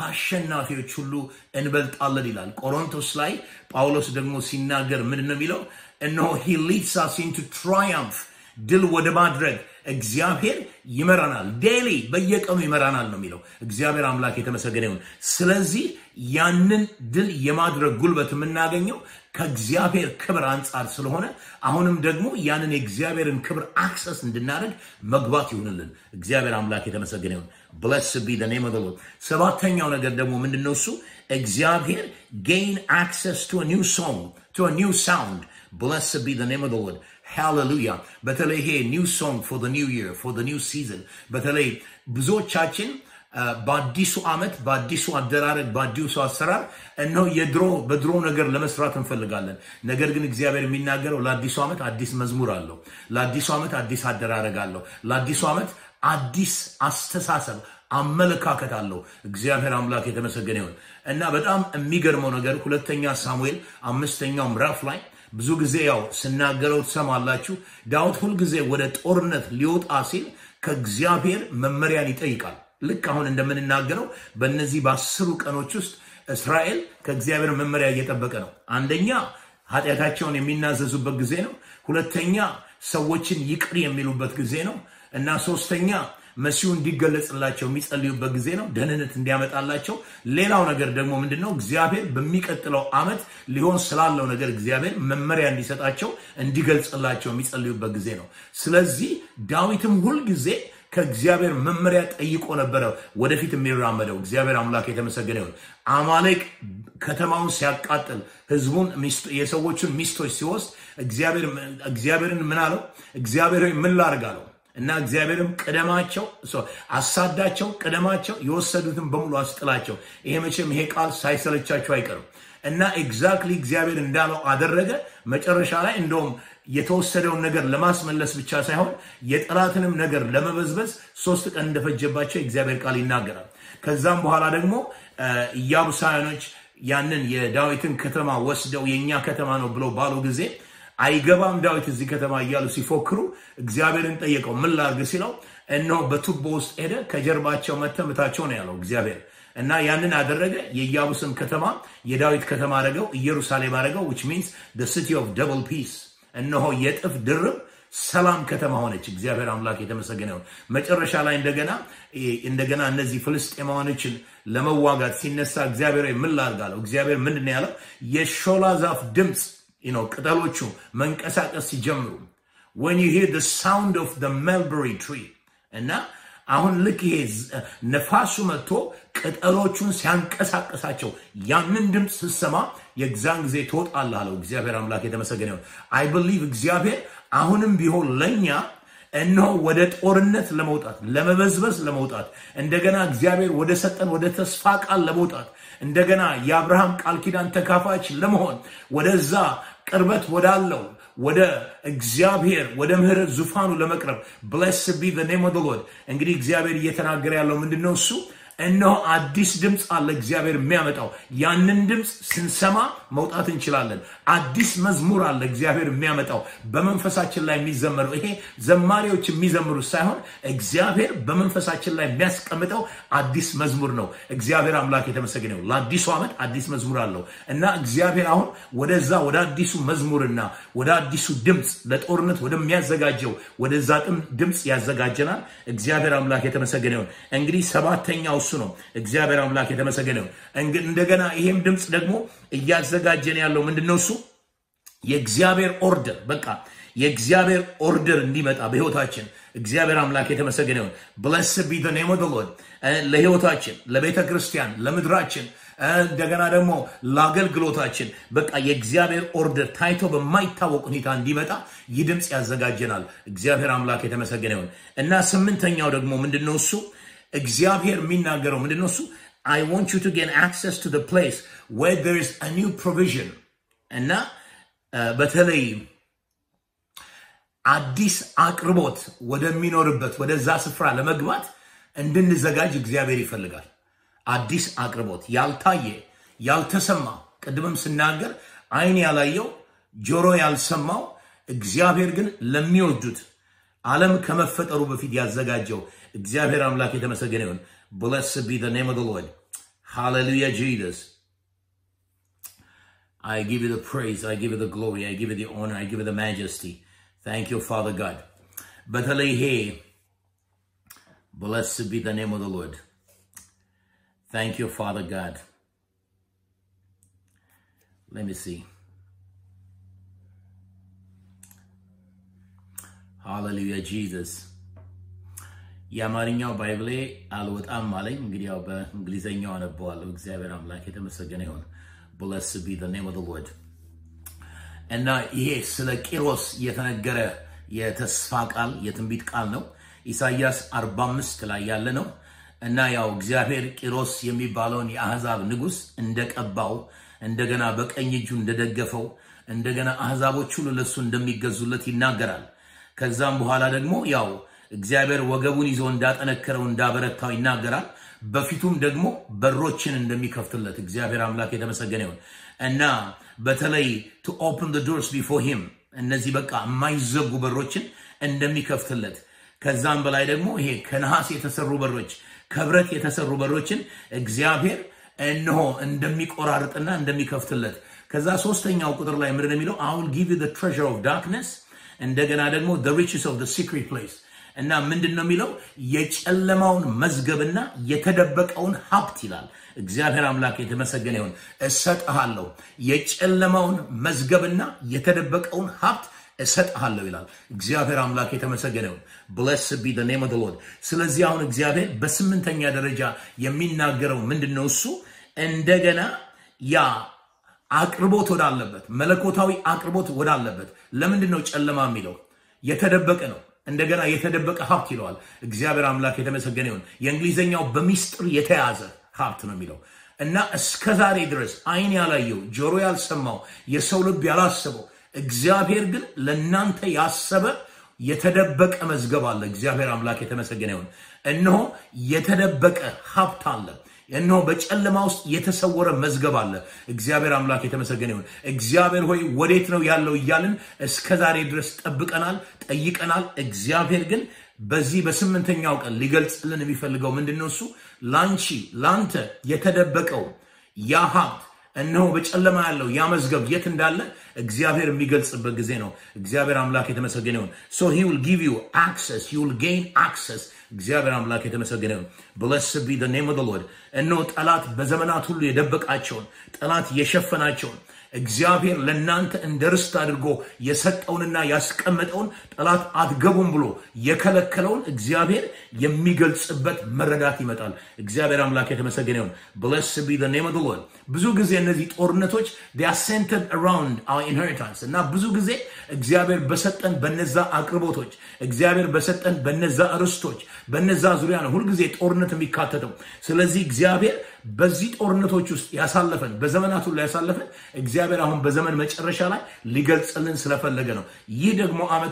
ካሸናፊዎች ሁሉ እንበልጣለን ይላል ቆሮንቶስ ላይ ጳውሎስ ደግሞ ሲናገር ምንድነው የሚለው እነሆ he leads us into triumph ድል ወደ ማድረግ እግዚአብሔር ይመራናል ዴሊ በየቀኑ ይመራናል ነው የሚለው እግዚአብሔር አምላክ የተመሰገነ ይሁን ስለዚህ ያንን ድል የማድረግ ጉልበት የምናገኘው ከእግዚአብሔር ክብር አንፃር ስለሆነ አሁንም ደግሞ ያንን የእግዚአብሔርን ክብር አክሰስ እንድናደርግ መግባት ይሁንልን እግዚአብሔር አምላክ የተመሰገነ ይሁን blessed be the name of the Lord ሰባተኛው ነገር ደግሞ ምንድነው እሱ እግዚአብሔር gain access to a new song to a new sound blessed be the name of the Lord hallelujah በተለይ ይሄ new song for the new year for the new season በተለይ ብዙዎቻችን በአዲሱ ዓመት በአዲሱ አደራረግ በአዲሱ አሰራር እነሆ የድሮ በድሮ ነገር ለመስራት እንፈልጋለን ነገር ግን እግዚአብሔር የሚናገረው ለአዲሱ ዓመት አዲስ መዝሙር አለው ለአዲሱ ዓመት አዲስ አደራረግ አለው ለአዲሱ ዓመት አዲስ አስተሳሰብ አመለካከት አለው እግዚአብሔር አምላክ የተመሰገነ ይሁን እና በጣም የሚገርመው ነገር ሁለተኛ ሳሙኤል አምስተኛው ምዕራፍ ላይ ብዙ ጊዜ ያው ስናገረው ተሰማላችሁ ዳዊት ሁሉ ጊዜ ወደ ጦርነት ሊወጣ ሲል ከእግዚአብሔር መመሪያን ይጠይቃል ልክ አሁን እንደምንናገረው በእነዚህ በአስሩ ቀኖች ውስጥ እስራኤል ከእግዚአብሔር መመሪያ እየጠበቀ ነው አንደኛ ኃጢአታቸውን የሚናዘዙበት ጊዜ ነው ሁለተኛ ሰዎችን ይቅር የሚሉበት ጊዜ ነው እና ሶስተኛ መሲሁ እንዲገለጽላቸው የሚጸልዩበት ጊዜ ነው ደህንነት እንዲያመጣላቸው ሌላው ነገር ደግሞ ምንድነው እግዚአብሔር በሚቀጥለው ዓመት ሊሆን ስላለው ነገር እግዚአብሔር መመሪያ እንዲሰጣቸው እንዲገልጽላቸው የሚጸልዩበት ጊዜ ነው ስለዚህ ዳዊትም ሁሉ ጊዜ ከእግዚአብሔር መመሪያ ጠይቆ ነበር ወደፊት የሚራመደው እግዚአብሔር አምላክ የተመሰገነ ይሁን አማሌቅ ከተማውን ሲያቃጥል ህዝቡን የሰዎችን ሚስቶች ሲወስድ እግዚአብሔር እግዚአብሔርን ምን አለው እግዚአብሔር ምን ላርጋለው እና እግዚአብሔርም ቀደማቸው አሳዳቸው ቀደማቸው የወሰዱትን በሙሉ አስጥላቸው ይሄ መቼም ይሄ ቃል ሳይሰለቻቸው አይቀርም እና ኤግዛክትሊ እግዚአብሔር እንዳለው አደረገ መጨረሻ ላይ እንደውም የተወሰደውን ነገር ለማስመለስ ብቻ ሳይሆን የጠላትንም ነገር ለመበዝበዝ ሶስት ቀን እንደፈጀባቸው እግዚአብሔር ቃል ይናገራል ከዛም በኋላ ደግሞ ኢያቡሳውያኖች ያንን የዳዊትን ከተማ ወስደው የኛ ከተማ ነው ብለው ባሉ ጊዜ አይገባም ዳዊት እዚህ ከተማ እያሉ ሲፎክሩ እግዚአብሔርን ጠየቀው ምን ላርግ ሲለው እነሆ በቱቦ ውስጥ ሄደ ከጀርባቸው መተምታቸው ነው ያለው እግዚአብሔር እና ያንን አደረገ የኢያቡስን ከተማ የዳዊት ከተማ አደረገው ኢየሩሳሌም አደረገው which means the city of double peace እነሆ የጥፍ ድርብ ሰላም ከተማ ሆነች እግዚአብሔር አምላክ የተመሰገነ ይሁን መጨረሻ ላይ እንደገና እንደገና እነዚህ ፍልስጤማውያኖችን ለመዋጋት ሲነሳ እግዚአብሔር ምን ላርጋለው እግዚአብሔር ምንድነው ያለው የሾላ ዛፍ ድምጽ you know ቅጠሎቹ መንቀሳቀስ ሲጀምሩ when you hear the sound of the mulberry tree እና አሁን ልክ ይሄ ነፋሱ መጥቶ ቅጠሎቹን ሲያንቀሳቀሳቸው ያንን ድምጽ ሲሰማ የእግዚአን ጊዜ ተወጣለህ አለው እግዚአብሔር አምላክ የተመሰገነ ይሁን I believe እግዚአብሔር አሁንም ቢሆን ለኛ እነሆ ወደ ጦርነት ለመውጣት ለመበዝበዝ ለመውጣት እንደገና እግዚአብሔር ወደ ሰጠን ወደ ተስፋ ቃል ለመውጣት እንደገና የአብርሃም ቃል ኪዳን ተካፋች ለመሆን ወደዛ ቅርበት ወዳለው ወደ እግዚአብሔር ወደ ምህረት ዙፋኑ ለመቅረብ blessed be the name of the Lord እንግዲህ እግዚአብሔር እየተናገረ ያለው ምንድነው እሱ እነሆ አዲስ ድምጽ አለ እግዚአብሔር የሚያመጣው ያንን ድምጽ ስንሰማ መውጣት እንችላለን አዲስ መዝሙር አለ እግዚአብሔር የሚያመጣው በመንፈሳችን ላይ የሚዘመረው ይሄ ዘማሪዎች የሚዘምሩ ሳይሆን እግዚአብሔር በመንፈሳችን ላይ የሚያስቀምጠው አዲስ መዝሙር ነው እግዚአብሔር አምላክ የተመሰገነ ይሁን ለአዲሱ ዓመት አዲስ መዝሙር አለው እና እግዚአብሔር አሁን ወደዛ ወደ አዲሱ መዝሙርና ወደ አዲሱ ድምጽ ለጦርነት ወደሚያዘጋጀው ወደዛ ድምጽ ያዘጋጀናል እግዚአብሔር አምላክ የተመሰገነ ይሁን እንግዲህ ሰባተኛው እሱ ነው እግዚአብሔር አምላክ የተመሰገነ ይሁን እንደገና ይሄም ድምጽ ደግሞ እያዘጋጀን ያለው ምንድነው እሱ የእግዚአብሔር ኦርደር በቃ የእግዚአብሔር ኦርደር እንዲመጣ በህይወታችን እግዚአብሔር አምላክ የተመሰገነ ይሁን blessed be the name of the Lord ለህይወታችን ለቤተክርስቲያን ለምድራችን እንደገና ደግሞ ለአገልግሎታችን በቃ የእግዚአብሔር ኦርደር ታይቶ በማይታወቅ ሁኔታ እንዲመጣ ይድምጽ ያዘጋጀናል እግዚአብሔር አምላክ የተመሰገነ ይሁን እና ስምንተኛው ደግሞ ምንድነው እሱ እግዚአብሔር የሚናገረው ምንድነው እሱ I want you to gain access to the place where there is a new provision እና በተለይ አዲስ አቅርቦት ወደሚኖርበት ወደዛ ስፍራ ለመግባት እንድንዘጋጅ እግዚአብሔር ይፈልጋል አዲስ አቅርቦት ያልታየ ያልተሰማ ቀድመም ስናገር አይን ያላየው ጆሮ ያልሰማው እግዚአብሔር ግን ለሚወዱት ዓለም ከመፈጠሩ በፊት ያዘጋጀው እግዚአብሔር አምላክ የተመሰገነ ይሁን blessed be the name of the Lord hallelujah Jesus I give you the praise I give you the glory I give you the honor I give you the majesty thank you Father God በተለይ ይሄ blessed be the name of the Lord thank you Father God let me see hallelujah Jesus የአማርኛው ባይብሌ አልወጣም አለኝ እንግዲህ ያው በእንግሊዘኛው አነበዋለሁ እግዚአብሔር አምላክ የተመሰገነ ይሁን blessed be the name of the Lord እና ይሄ ስለ ቂሮስ የተነገረ የተስፋ ቃል የትንቢት ቃል ነው ኢሳይያስ አርባ አምስት ላይ ያለ ነው እና ያው እግዚአብሔር ቂሮስ የሚባለውን የአሕዛብ ንጉስ እንደቀባው እንደገና በቀኝ እጁ እንደደገፈው እንደገና አሕዛቦች ሁሉ ለሱ እንደሚገዙለት ይናገራል ከዛም በኋላ ደግሞ ያው እግዚአብሔር ወገቡን ይዞ እንዳጠነከረው እንዳበረታው ይናገራል በፊቱም ደግሞ በሮችን እንደሚከፍትለት እግዚአብሔር አምላክ የተመሰገነ ይሁን እና በተለይ to open the doors before him እነዚህ በቃ የማይዘጉ በሮችን እንደሚከፍትለት ከዛም በላይ ደግሞ ይሄ ከነሐስ የተሰሩ በሮች ከብረት የተሰሩ በሮችን እግዚአብሔር እነሆ እንደሚቆራርጥና እንደሚከፍትለት ከዛ ሶስተኛው ቁጥር ላይ ምንድነው የሚለው I will give you the treasure of darkness እንደገና ደግሞ the riches of the secret place እና ምንድነው የሚለው የጨለማውን መዝገብና የተደበቀውን ሀብት ይላል እግዚአብሔር አምላክ የተመሰገነ ይሁን እሰጥሃለሁ የጨለማውን መዝገብና የተደበቀውን ሀብት እሰጥሃለሁ ይላል እግዚአብሔር አምላክ የተመሰገነ ይሁን blessed be the name of the Lord ስለዚህ አሁን እግዚአብሔር በስምንተኛ ደረጃ የሚናገረው ምንድነው እሱ እንደገና ያ አቅርቦት ወዳለበት መለኮታዊ አቅርቦት ወዳለበት ለምንድነው ጨለማ የሚለው የተደበቀ ነው እንደገና የተደበቀ ሀብት ይለዋል እግዚአብሔር አምላክ የተመሰገነ ይሁን የእንግሊዘኛው በሚስጥር የተያዘ ሀብት ነው የሚለው እና እስከዛሬ ድረስ አይን ያላየው ጆሮ ያልሰማው የሰው ልብ ያላሰበው እግዚአብሔር ግን ለናንተ ያሰበ የተደበቀ መዝገብ አለ እግዚአብሔር አምላክ የተመሰገነ ይሁን እነሆ የተደበቀ ሀብት አለ እነሆ በጨለማ ውስጥ የተሰወረ መዝገብ አለ እግዚአብሔር አምላክ የተመሰገነ ይሁን እግዚአብሔር ሆይ ወዴት ነው ያለው ይያልን እስከዛሬ ድረስ ጠብቀናል ጠይቀናል እግዚአብሔር ግን በዚህ በስምንተኛው ቀን ሊገልጽልን የሚፈልገው ምንድነው እሱ ላንቺ ላንተ የተደበቀው ያ ሀብት እነሆ በጨለማ ያለው ያ መዝገብ የት እንዳለ እግዚአብሔር የሚገልጽበት ጊዜ ነው እግዚአብሔር አምላክ የተመሰገነ ይሁን so he will give you access you will gain access እግዚአብሔር አምላክ የተመሰገነ ይሁን blessed be the name of the Lord እነሆ ጠላት በዘመናት ሁሉ የደበቃቸውን ጠላት የሸፈናቸውን እግዚአብሔር ለናንተ እንደርስት አድርጎ የሰጠውንና ያስቀመጠውን ጠላት አትገቡም ብሎ የከለከለውን እግዚአብሔር የሚገልጽበት መረዳት ይመጣል እግዚአብሔር አምላክ የተመሰገነ ይሁን blessed be the name of the Lord ብዙ ጊዜ እነዚህ ጦርነቶች they are centered around our inheritance እና ብዙ ጊዜ እግዚአብሔር በሰጠን በነዛ አቅርቦቶች እግዚአብሔር በሰጠን በነዛ ርስቶች በነዛ ዙሪያ ነው ሁሉ ጊዜ ጦርነት የሚካተተው ስለዚህ እግዚአብሔር በዚህ ጦርነቶች ውስጥ ያሳለፈን በዘመናት ሁሉ ያሳለፈን እግዚአብሔር አሁን በዘመን መጨረሻ ላይ ሊገልጽልን ስለፈለገ ነው። ይህ ደግሞ ዓመት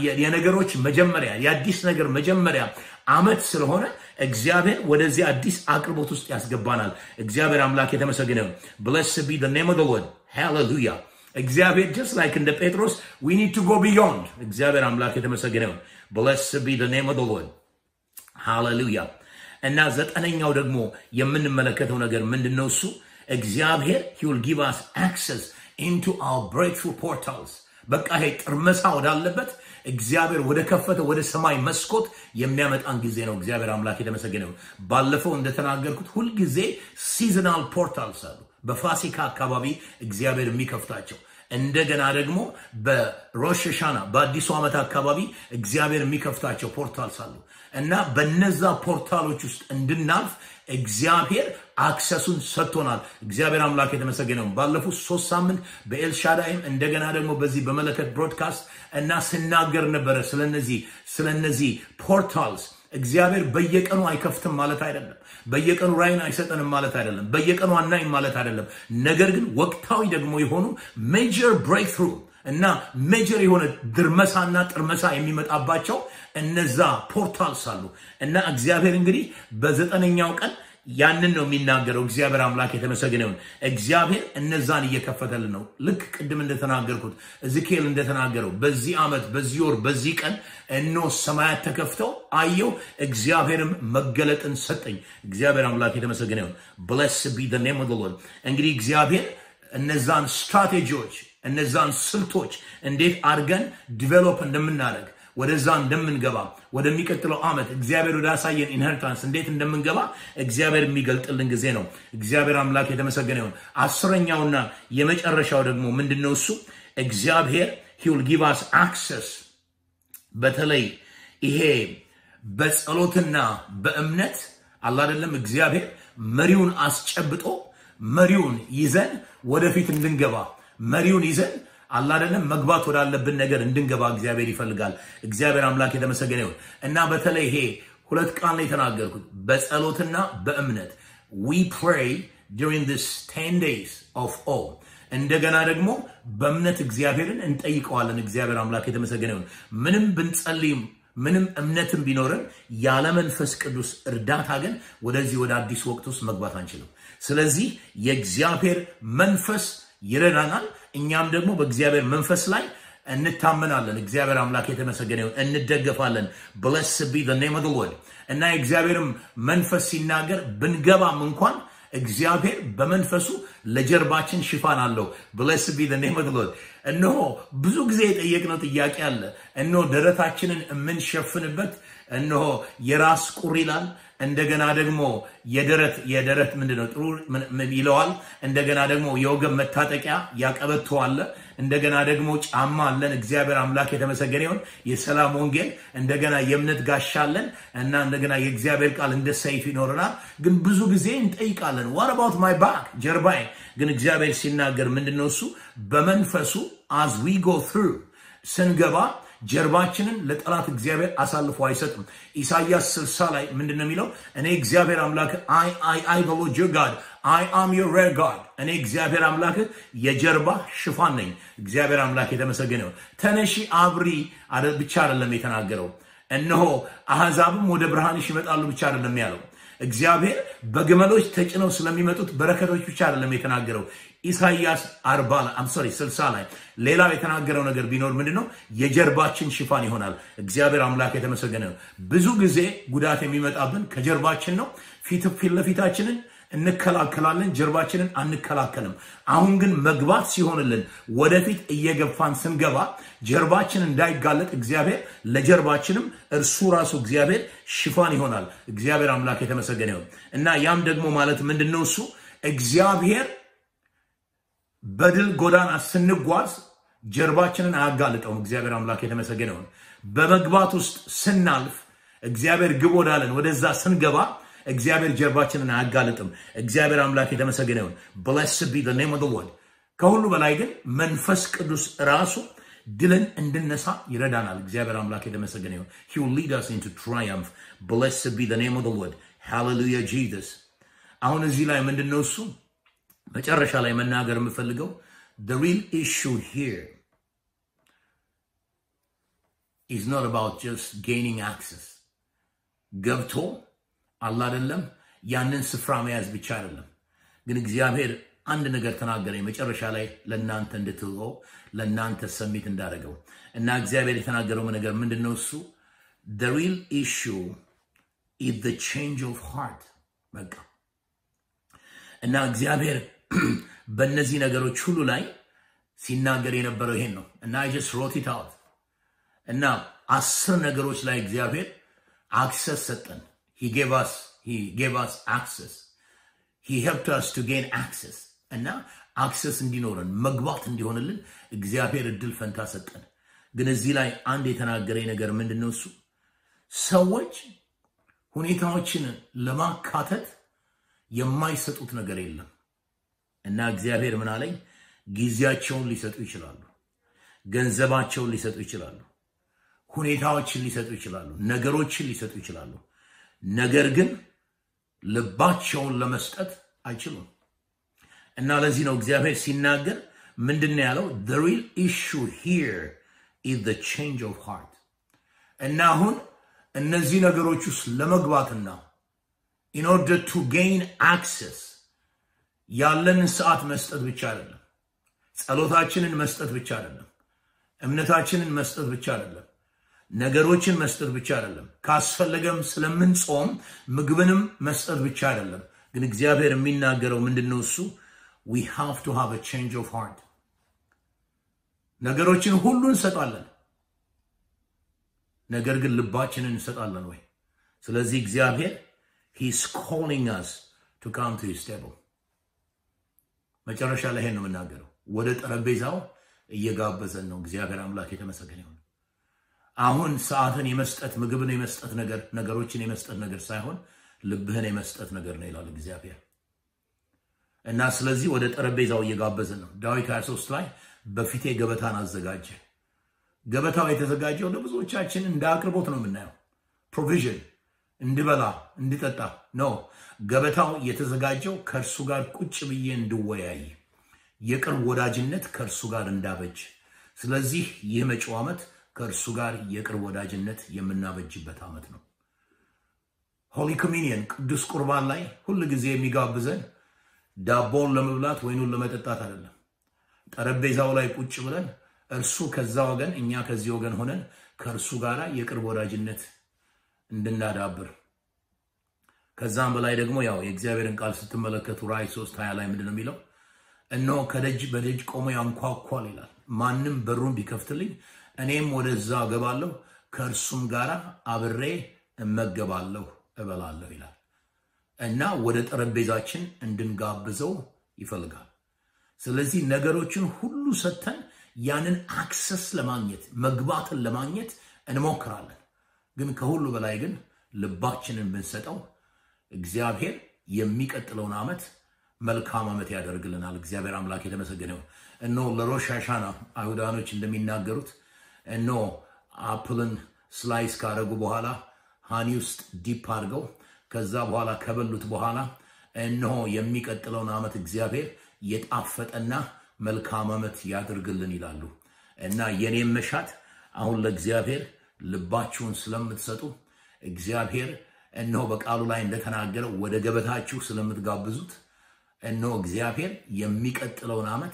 የነገሮች መጀመሪያ የአዲስ ነገር መጀመሪያ ዓመት ስለሆነ እግዚአብሔር ወደዚህ አዲስ አቅርቦት ውስጥ ያስገባናል። እግዚአብሔር አምላክ የተመሰገነ ይሁን። Blessed be the name of the Lord. Hallelujah. እግዚአብሔር just like in the Petros we need to go beyond. እግዚአብሔር አምላክ የተመሰገነ ይሁን። Blessed be the name of the Lord. Hallelujah. እና ዘጠነኛው ደግሞ የምንመለከተው ነገር ምንድነው? እሱ እግዚአብሔር he will give us access into our breakthrough portals. በቃ ይሄ ጥርመሳ ወዳለበት እግዚአብሔር ወደ ከፈተ ወደ ሰማይ መስኮት የሚያመጣን ጊዜ ነው። እግዚአብሔር አምላክ የተመሰገነ ይሁን። ባለፈው እንደተናገርኩት ሁሉ ጊዜ ሲዝናል ፖርታልስ አሉ በፋሲካ አካባቢ እግዚአብሔር የሚከፍታቸው፣ እንደገና ደግሞ በሮሽ ሐሻና በአዲሱ ዓመት አካባቢ እግዚአብሔር የሚከፍታቸው ፖርታልስ አሉ እና በነዛ ፖርታሎች ውስጥ እንድናልፍ እግዚአብሔር አክሰሱን ሰጥቶናል። እግዚአብሔር አምላክ የተመሰገነ ይሁን። ባለፉት ሶስት ሳምንት በኤልሻዳይም እንደገና ደግሞ በዚህ በመለከት ብሮድካስት እና ስናገር ነበር ስለነዚህ ስለነዚህ ፖርታልስ። እግዚአብሔር በየቀኑ አይከፍትም ማለት አይደለም። በየቀኑ ራይን አይሰጠንም ማለት አይደለም። በየቀኑ አናይም ማለት አይደለም። ነገር ግን ወቅታዊ ደግሞ የሆኑ ሜጀር ብሬክትሩ እና ሜጀር የሆነ ድርመሳና ጥርመሳ የሚመጣባቸው እነዛ ፖርታልስ አሉ እና እግዚአብሔር እንግዲህ በዘጠነኛው ቀን ያንን ነው የሚናገረው። እግዚአብሔር አምላክ የተመሰገነ ይሁን። እግዚአብሔር እነዛን እየከፈተልን ነው። ልክ ቅድም እንደተናገርኩት ሕዝቅኤል እንደተናገረው በዚህ ዓመት በዚህ ወር በዚህ ቀን እነሆ ሰማያት ተከፍተው አየሁ፣ እግዚአብሔርም መገለጥን ሰጠኝ። እግዚአብሔር አምላክ የተመሰገነ ይሁን። Blessed be the name of the Lord. እንግዲህ እግዚአብሔር እነዛን ስትራቴጂዎች እነዛን ስልቶች እንዴት አድርገን ዲቨሎፕ እንደምናደርግ ወደዛ እንደምንገባ ወደሚቀጥለው ዓመት እግዚአብሔር ወደ አሳየን ኢንሄሪታንስ እንዴት እንደምንገባ እግዚአብሔር የሚገልጥልን ጊዜ ነው። እግዚአብሔር አምላክ የተመሰገነ ይሁን። አስረኛውና የመጨረሻው ደግሞ ምንድነው? እሱ እግዚአብሔር he will give us access በተለይ ይሄ በጸሎትና በእምነት አላ አይደለም እግዚአብሔር መሪውን አስጨብጦ መሪውን ይዘን ወደፊት እንድንገባ መሪውን ይዘን አላ አይደለም መግባት ወዳለብን ነገር እንድንገባ እግዚአብሔር ይፈልጋል። እግዚአብሔር አምላክ የተመሰገነ ይሁን እና በተለይ ይሄ ሁለት ቃል ላይ ተናገርኩት በጸሎትና በእምነት we pray during this ten days of awe እንደገና ደግሞ በእምነት እግዚአብሔርን እንጠይቀዋለን። እግዚአብሔር አምላክ የተመሰገነ ይሁን። ምንም ብንጸልይም ምንም እምነትም ቢኖርን ያለ መንፈስ ቅዱስ እርዳታ ግን ወደዚህ ወደ አዲስ ወቅት ውስጥ መግባት አንችልም። ስለዚህ የእግዚአብሔር መንፈስ ይረዳናል። እኛም ደግሞ በእግዚአብሔር መንፈስ ላይ እንታመናለን። እግዚአብሔር አምላክ የተመሰገነ ይሁን። እንደገፋለን። Blessed be the name of the Lord. እና የእግዚአብሔርም መንፈስ ሲናገር ብንገባም እንኳን እግዚአብሔር በመንፈሱ ለጀርባችን ሽፋን አለው። Blessed be the name of the Lord. እነሆ ብዙ ጊዜ የጠየቅነው ጥያቄ አለ። እነሆ ደረታችንን የምንሸፍንበት እነሆ የራስ ቁር ይላል። እንደገና ደግሞ የደረት የደረት ምንድነው ጥሩ ይለዋል። እንደገና ደግሞ የወገብ መታጠቂያ ያቀበቶ አለ። እንደገና ደግሞ ጫማ አለን። እግዚአብሔር አምላክ የተመሰገነ ይሁን። የሰላም ወንጌል እንደገና የእምነት ጋሻ አለን እና እንደገና የእግዚአብሔር ቃል እንደ ሰይፍ ይኖርናል። ግን ብዙ ጊዜ እንጠይቃለን what about my back ጀርባዬ? ግን እግዚአብሔር ሲናገር ምንድነው እሱ በመንፈሱ as we go through ስንገባ ጀርባችንን ለጠላት እግዚአብሔር አሳልፎ አይሰጥም። ኢሳይያስ ስልሳ ላይ ምንድነው የሚለው? እኔ እግዚአብሔር አምላክ I I I the Lord your God I am your rear guard እኔ እግዚአብሔር አምላክ የጀርባ ሽፋን ነኝ። እግዚአብሔር አምላክ የተመሰገነ ይሁን። ተነሺ አብሪ ብቻ አይደለም የተናገረው። እነሆ አሕዛብም ወደ ብርሃንሽ ይመጣሉ ብቻ አይደለም ያለው። እግዚአብሔር በግመሎች ተጭነው ስለሚመጡት በረከቶች ብቻ አይደለም የተናገረው። ኢሳይያስ አርባ ላይ I'm sorry ስልሳ ላይ ሌላው የተናገረው ነገር ቢኖር ምንድነው? የጀርባችን ሽፋን ይሆናል። እግዚአብሔር አምላክ የተመሰገነ ነው። ብዙ ጊዜ ጉዳት የሚመጣብን ከጀርባችን ነው። ፊት ፊት ለፊታችንን እንከላከላለን፣ ጀርባችንን አንከላከልም። አሁን ግን መግባት ሲሆንልን ወደፊት እየገፋን ስንገባ ጀርባችን እንዳይጋለጥ እግዚአብሔር ለጀርባችንም እርሱ ራሱ እግዚአብሔር ሽፋን ይሆናል። እግዚአብሔር አምላክ የተመሰገነ ነው እና ያም ደግሞ ማለት ምንድነው? እሱ እግዚአብሔር በድል ጎዳና ስንጓዝ ጀርባችንን አያጋልጠውም። እግዚአብሔር አምላክ የተመሰገነ ነው። በመግባት ውስጥ ስናልፍ እግዚአብሔር ግብ ወዳለን ወደዛ ስንገባ እግዚአብሔር ጀርባችንን አያጋልጥም። እግዚአብሔር አምላክ የተመሰገነ ነው። Blessed be the name of the Lord. ከሁሉ በላይ ግን መንፈስ ቅዱስ ራሱ ድልን እንድነሳ ይረዳናል። እግዚአብሔር አምላክ የተመሰገነ ነው። He will lead us into triumph. Blessed be the name of the Lord. Hallelujah Jesus. አሁን እዚህ ላይ ምንድነው እሱ መጨረሻ ላይ መናገር የምፈልገው the real issue here is not about just gaining access ገብቶ አላህ አይደለም ያንን ስፍራ መያዝ ብቻ አይደለም ግን እግዚአብሔር አንድ ነገር ተናገረኝ መጨረሻ ላይ ለናንተ እንድትወው ለናንተ ሰሚት እንዳደረገው እና እግዚአብሔር የተናገረው ነገር ምንድነው እሱ the real issue is the change of heart በቃ እና እግዚአብሔር በእነዚህ ነገሮች ሁሉ ላይ ሲናገር የነበረው ይሄን ነው እና I just wrote it out እና አስር ነገሮች ላይ እግዚአብሔር access ሰጠን he gave us he gave us access he helped us to gain access እና access እንዲኖረን መግባት እንዲሆንልን እግዚአብሔር እድል ፈንታ ሰጠን ግን እዚህ ላይ አንድ የተናገረኝ ነገር ምንድነው እሱ ሰዎች ሁኔታዎችን ለማካተት የማይሰጡት ነገር የለም እና እግዚአብሔር ምን አለኝ ጊዜያቸውን ሊሰጡ ይችላሉ ገንዘባቸውን ሊሰጡ ይችላሉ ሁኔታዎችን ሊሰጡ ይችላሉ ነገሮችን ሊሰጡ ይችላሉ ነገር ግን ልባቸውን ለመስጠት አይችሉም እና ለዚህ ነው እግዚአብሔር ሲናገር ምንድነው ያለው the real issue here is the change of heart እና አሁን እነዚህ ነገሮች ውስጥ ለመግባትና in order to gain access ያለን ሰዓት መስጠት ብቻ አይደለም ጸሎታችንን መስጠት ብቻ አይደለም እምነታችንን መስጠት ብቻ አይደለም ነገሮችን መስጠት ብቻ አይደለም ካስፈልገም ስለምንጾም ምግብንም መስጠት ብቻ አይደለም ግን እግዚአብሔር የሚናገረው ምንድነው እሱ we have to have a change of heart ነገሮችን ሁሉ እንሰጣለን ነገር ግን ልባችንን እንሰጣለን ወይ ስለዚህ እግዚአብሔር he is calling us to come to his table መጨረሻ ላይ ነው የምናገረው ወደ ጠረጴዛው እየጋበዘን ነው እግዚአብሔር አምላክ የተመሰገነ ይሁን አሁን ሰዓትን የመስጠት ምግብን የመስጠት ነገር ነገሮችን የመስጠት ነገር ሳይሆን ልብህን የመስጠት ነገር ነው ይላል እግዚአብሔር እና ስለዚህ ወደ ጠረጴዛው እየጋበዘን ነው ዳዊት ሃያ ሶስት ላይ በፊቴ ገበታን አዘጋጀ ገበታው የተዘጋጀው ለብዙዎቻችን እንደ አቅርቦት ነው የምናየው provision እንድበላ እንድጠጣ ነው ገበታው የተዘጋጀው ከርሱ ጋር ቁጭ ብዬ እንድወያይ የቅርብ ወዳጅነት ከርሱ ጋር እንዳበጅ ስለዚህ ይህ መጪው ዓመት ከርሱ ጋር የቅርብ ወዳጅነት የምናበጅበት ዓመት ነው ሆሊ ኮሚኒየን ቅዱስ ቁርባን ላይ ሁሉ ጊዜ የሚጋብዘን ዳቦን ለመብላት ወይኑን ለመጠጣት አይደለም ጠረጴዛው ላይ ቁጭ ብለን እርሱ ከዛ ወገን እኛ ከዚህ ወገን ሆነን ከርሱ ጋር የቅርብ ወዳጅነት እንድናዳብር ከዛም በላይ ደግሞ ያው የእግዚአብሔርን ቃል ስትመለከቱ ራእይ ሶስት ሃያ ላይ ምንድነው የሚለው እነሆ ከደጅ በደጅ ቆሞ ያንኳኳል ይላል ማንም በሩን ቢከፍትልኝ እኔም ወደዛ ገባለሁ ከርሱም ጋር አብሬ እመገባለሁ እበላለሁ ይላል እና ወደ ጠረጴዛችን እንድንጋብዘው ይፈልጋል ስለዚህ ነገሮችን ሁሉ ሰተን ያንን አክሰስ ለማግኘት መግባትን ለማግኘት እንሞክራለን ግን ከሁሉ በላይ ግን ልባችንን ብንሰጠው እግዚአብሔር የሚቀጥለውን ዓመት መልካም ዓመት ያደርግልናል እግዚአብሔር አምላክ የተመሰገነ ይሁን እነሆ ለሮሽ ሃሻና አይሁዳኖች እንደሚናገሩት እነሆ አፕልን ስላይስ ካረጉ በኋላ ሃኒ ውስጥ ዲፕ አድርገው ከዛ በኋላ ከበሉት በኋላ እነሆ የሚቀጥለውን ዓመት እግዚአብሔር የጣፈጠና መልካም ዓመት ያደርግልን ይላሉ እና የኔም መሻት አሁን ለእግዚአብሔር ልባችሁን ስለምትሰጡ እግዚአብሔር እነሆ በቃሉ ላይ እንደተናገረው ወደ ገበታችሁ ስለምትጋብዙት እነሆ እግዚአብሔር የሚቀጥለውን ዓመት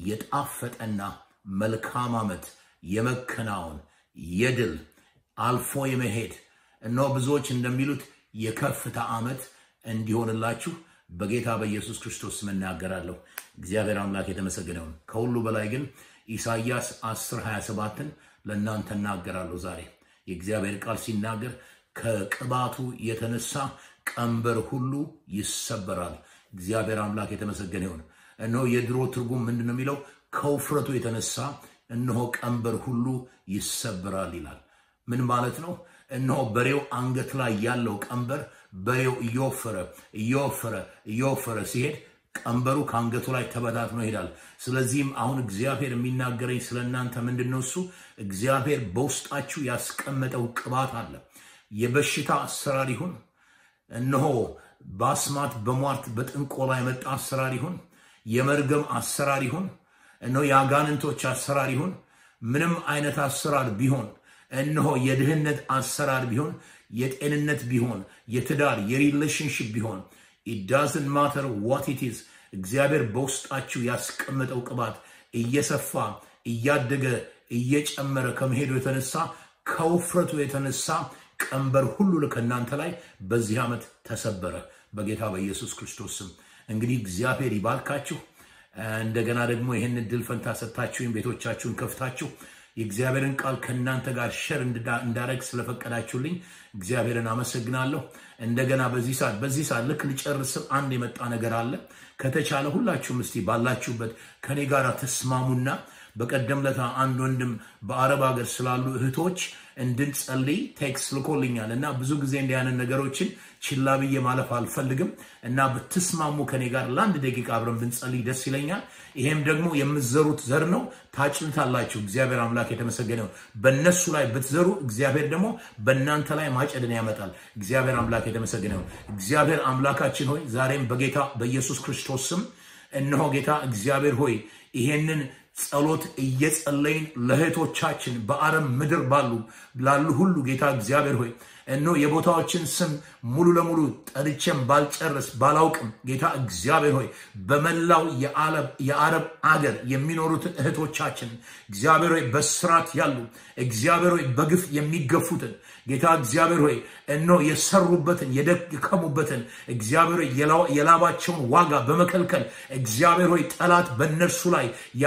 የጣፈጠና መልካም ዓመት የመከናወን የድል አልፎ የመሄድ እነሆ ብዙዎች እንደሚሉት የከፍታ ዓመት እንዲሆንላችሁ በጌታ በኢየሱስ ክርስቶስ መናገራለሁ እግዚአብሔር አምላክ የተመሰገነ ይሁን ከሁሉ በላይ ግን ኢሳይያስ አስር ሃያ ሰባትን ለእናንተ እናገራለሁ ዛሬ የእግዚአብሔር ቃል ሲናገር ከቅባቱ የተነሳ ቀንበር ሁሉ ይሰበራል እግዚአብሔር አምላክ የተመሰገነ ይሁን እነሆ የድሮ ትርጉም ምንድነው የሚለው ከውፍረቱ የተነሳ እነሆ ቀንበር ሁሉ ይሰበራል ይላል ምን ማለት ነው እነሆ በሬው አንገት ላይ ያለው ቀንበር በሬው እየወፈረ እየወፈረ እየወፈረ ሲሄድ ቀንበሩ ካንገቱ ላይ ተበታትኖ ይሄዳል ስለዚህም አሁን እግዚአብሔር የሚናገረኝ ስለናንተ ምንድነው እሱ እግዚአብሔር በውስጣችሁ ያስቀመጠው ቅባት አለ የበሽታ አሰራር ይሁን እነሆ ባስማት በሟርት በጥንቆላ የመጣ አሰራር ይሁን የመርገም አሰራር ይሁን እነሆ ያጋንንቶች አሰራር ይሁን ምንም አይነት አሰራር ቢሆን እነሆ የድህነት አሰራር ቢሆን የጤንነት ቢሆን የትዳር የሪሌሽንሺፕ ቢሆን it doesn't matter what it is እግዚአብሔር በውስጣችሁ ያስቀመጠው ቅባት እየሰፋ እያደገ እየጨመረ ከመሄዱ የተነሳ ከውፍረቱ የተነሳ ቀንበር ሁሉ ለከናንተ ላይ በዚህ ዓመት ተሰበረ በጌታ በኢየሱስ ክርስቶስ ስም እንግዲህ እግዚአብሔር ይባርካችሁ እንደገና ደግሞ ይሄን ድል ፈንታ ሰጣችሁኝ ቤቶቻችሁን ከፍታችሁ የእግዚአብሔርን ቃል ከናንተ ጋር ሼር እንዳረግ ስለፈቀዳችሁልኝ እግዚአብሔርን አመሰግናለሁ እንደገና በዚህ ሰዓት በዚህ ሰዓት ልክ ልጨርስ አንድ የመጣ ነገር አለ ከተቻለ ሁላችሁም እስቲ ባላችሁበት ከኔ ጋር ተስማሙና በቀደም ለታ አንድ ወንድም በአረብ ሀገር ስላሉ እህቶች እንድንጸልይ ቴክስት ልኮልኛልና ብዙ ጊዜ እንዲያንን ነገሮችን ችላብዬ ማለፍ አልፈልግም እና በተስማሙ ከኔ ጋር ለአንድ ደቂቃ አብረን ብንጸልይ ደስ ይለኛል ይሄም ደግሞ የምትዘሩት ዘር ነው ታጭንታላችሁ እግዚአብሔር አምላክ የተመሰገነው በእነሱ ላይ ብትዘሩ እግዚአብሔር ደግሞ በእናንተ ላይ ማጨድን ያመጣል እግዚአብሔር አምላክ የተመሰገነው እግዚአብሔር አምላካችን ሆይ ዛሬም በጌታ በኢየሱስ ክርስቶስ ስም እነሆ ጌታ እግዚአብሔር ሆይ ይሄንን ጸሎት እየጸለይን ለህቶቻችን በአረም ምድር ባሉ ላሉ ሁሉ ጌታ እግዚአብሔር ሆይ እነሆ የቦታዎችን ስም ሙሉ ለሙሉ ጠርቼም ባልጨርስ ባላውቅም ጌታ እግዚአብሔር ሆይ በመላው የዓለም የአረብ አገር የሚኖሩት እህቶቻችን እግዚአብሔር ሆይ በስራት ያሉ እግዚአብሔር ሆይ በግፍ የሚገፉትን ጌታ እግዚአብሔር ሆይ እነሆ የሰሩበትን የደከሙበትን እግዚአብሔር የላባቸውን ዋጋ በመከልከል እግዚአብሔር ሆይ ጠላት በእነርሱ ላይ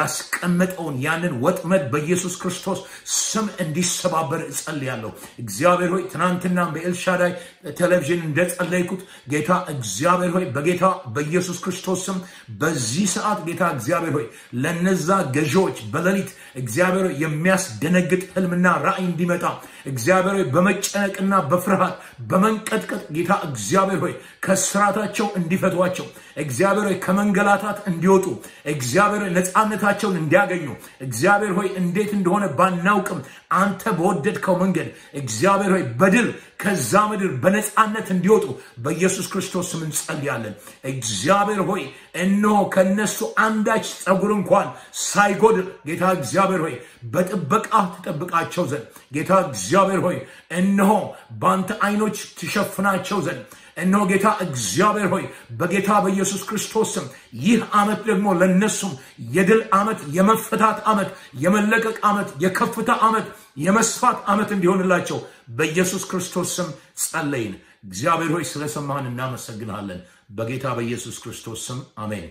ያስቀመጠውን ያንን ወጥመድ በኢየሱስ ክርስቶስ ስም እንዲሰባበር እጸልያለሁ እግዚአብሔር ሆይ ትናንትና በኤልሻዳይ ቴሌቪዥን እንደጸለይኩት ጌታ እግዚአብሔር ሆይ በጌታ በኢየሱስ ክርስቶስ ስም በዚህ ሰዓት ጌታ እግዚአብሔር ሆይ ለነዛ ገዢዎች በሌሊት እግዚአብሔር ሆይ የሚያስደነግጥ ህልምና ራእይ እንዲመጣ እግዚአብሔር ሆይ በመጨነቅና በፍርሃት በመንቀጥቀጥ ጌታ እግዚአብሔር ሆይ ከስራታቸው እንዲፈቷቸው እግዚአብሔር ሆይ ከመንገላታት እንዲወጡ እግዚአብሔር ሆይ ነፃነታቸውን እንዲያገኙ እግዚአብሔር ሆይ እንዴት እንደሆነ ባናውቅም አንተ በወደድከው መንገድ እግዚአብሔር ሆይ በድል ከዛ ምድር በነፃነት እንዲወጡ በኢየሱስ ክርስቶስ ስም እንጸልያለን እግዚአብሔር ሆይ እነሆ ከነሱ አንዳች ጸጉር እንኳን ሳይጎድል ጌታ እግዚአብሔር ሆይ በጥበቃ ተጠብቃቸው ዘንድ ጌታ እግዚአብሔር ሆይ እነሆ ባንተ አይኖች ትሸፍናቸው ዘንድ እነሆ ጌታ እግዚአብሔር ሆይ በጌታ በኢየሱስ ክርስቶስ ስም ይህ ዓመት ደግሞ ለነሱም የድል ዓመት የመፈታት ዓመት የመለቀቅ ዓመት የከፍታ ዓመት የመስፋት ዓመት እንዲሆንላቸው በኢየሱስ ክርስቶስ ስም ጸለይን እግዚአብሔር ሆይ ስለሰማህን እናመሰግናለን በጌታ በኢየሱስ ክርስቶስ ስም አሜን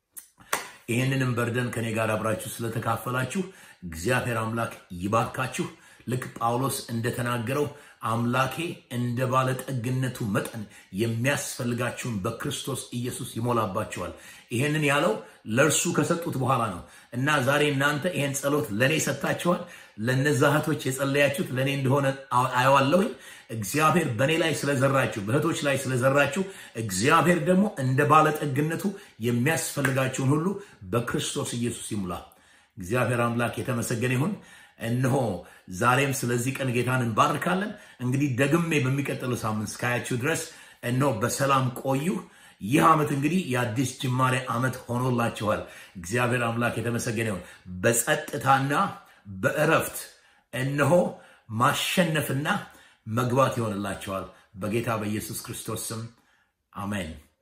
ይሄንንም በርደን ከኔ ጋር አብራችሁ ስለተካፈላችሁ እግዚአብሔር አምላክ ይባርካችሁ ልክ ጳውሎስ እንደተናገረው አምላኬ እንደ ባለ ጠግነቱ መጠን የሚያስፈልጋችሁን በክርስቶስ ኢየሱስ ይሞላባችኋል ይሄንን ያለው ለርሱ ከሰጡት በኋላ ነው እና ዛሬ እናንተ ይሄን ጸሎት ለኔ ሰጣችኋል ለነዛህቶች የጸለያችሁት ለኔ እንደሆነ አያዋለሁኝ እግዚአብሔር በኔ ላይ ስለዘራችሁ በህቶች ላይ ስለዘራችሁ እግዚአብሔር ደግሞ እንደ ባለ ጠግነቱ የሚያስፈልጋችሁን ሁሉ በክርስቶስ ኢየሱስ ይሙላ እግዚአብሔር አምላክ የተመሰገነ ይሁን እነሆ ዛሬም ስለዚህ ቀን ጌታን እንባርካለን እንግዲህ ደግሜ በሚቀጥለው ሳምንት እስካያችሁ ድረስ እነሆ በሰላም ቆዩ ይህ ዓመት እንግዲህ የአዲስ ጅማሬ ዓመት ሆኖላችኋል እግዚአብሔር አምላክ የተመሰገነ ይሁን በጸጥታና በእረፍት እነሆ ማሸነፍና መግባት ይሆንላችኋል በጌታ በኢየሱስ ክርስቶስ ስም አሜን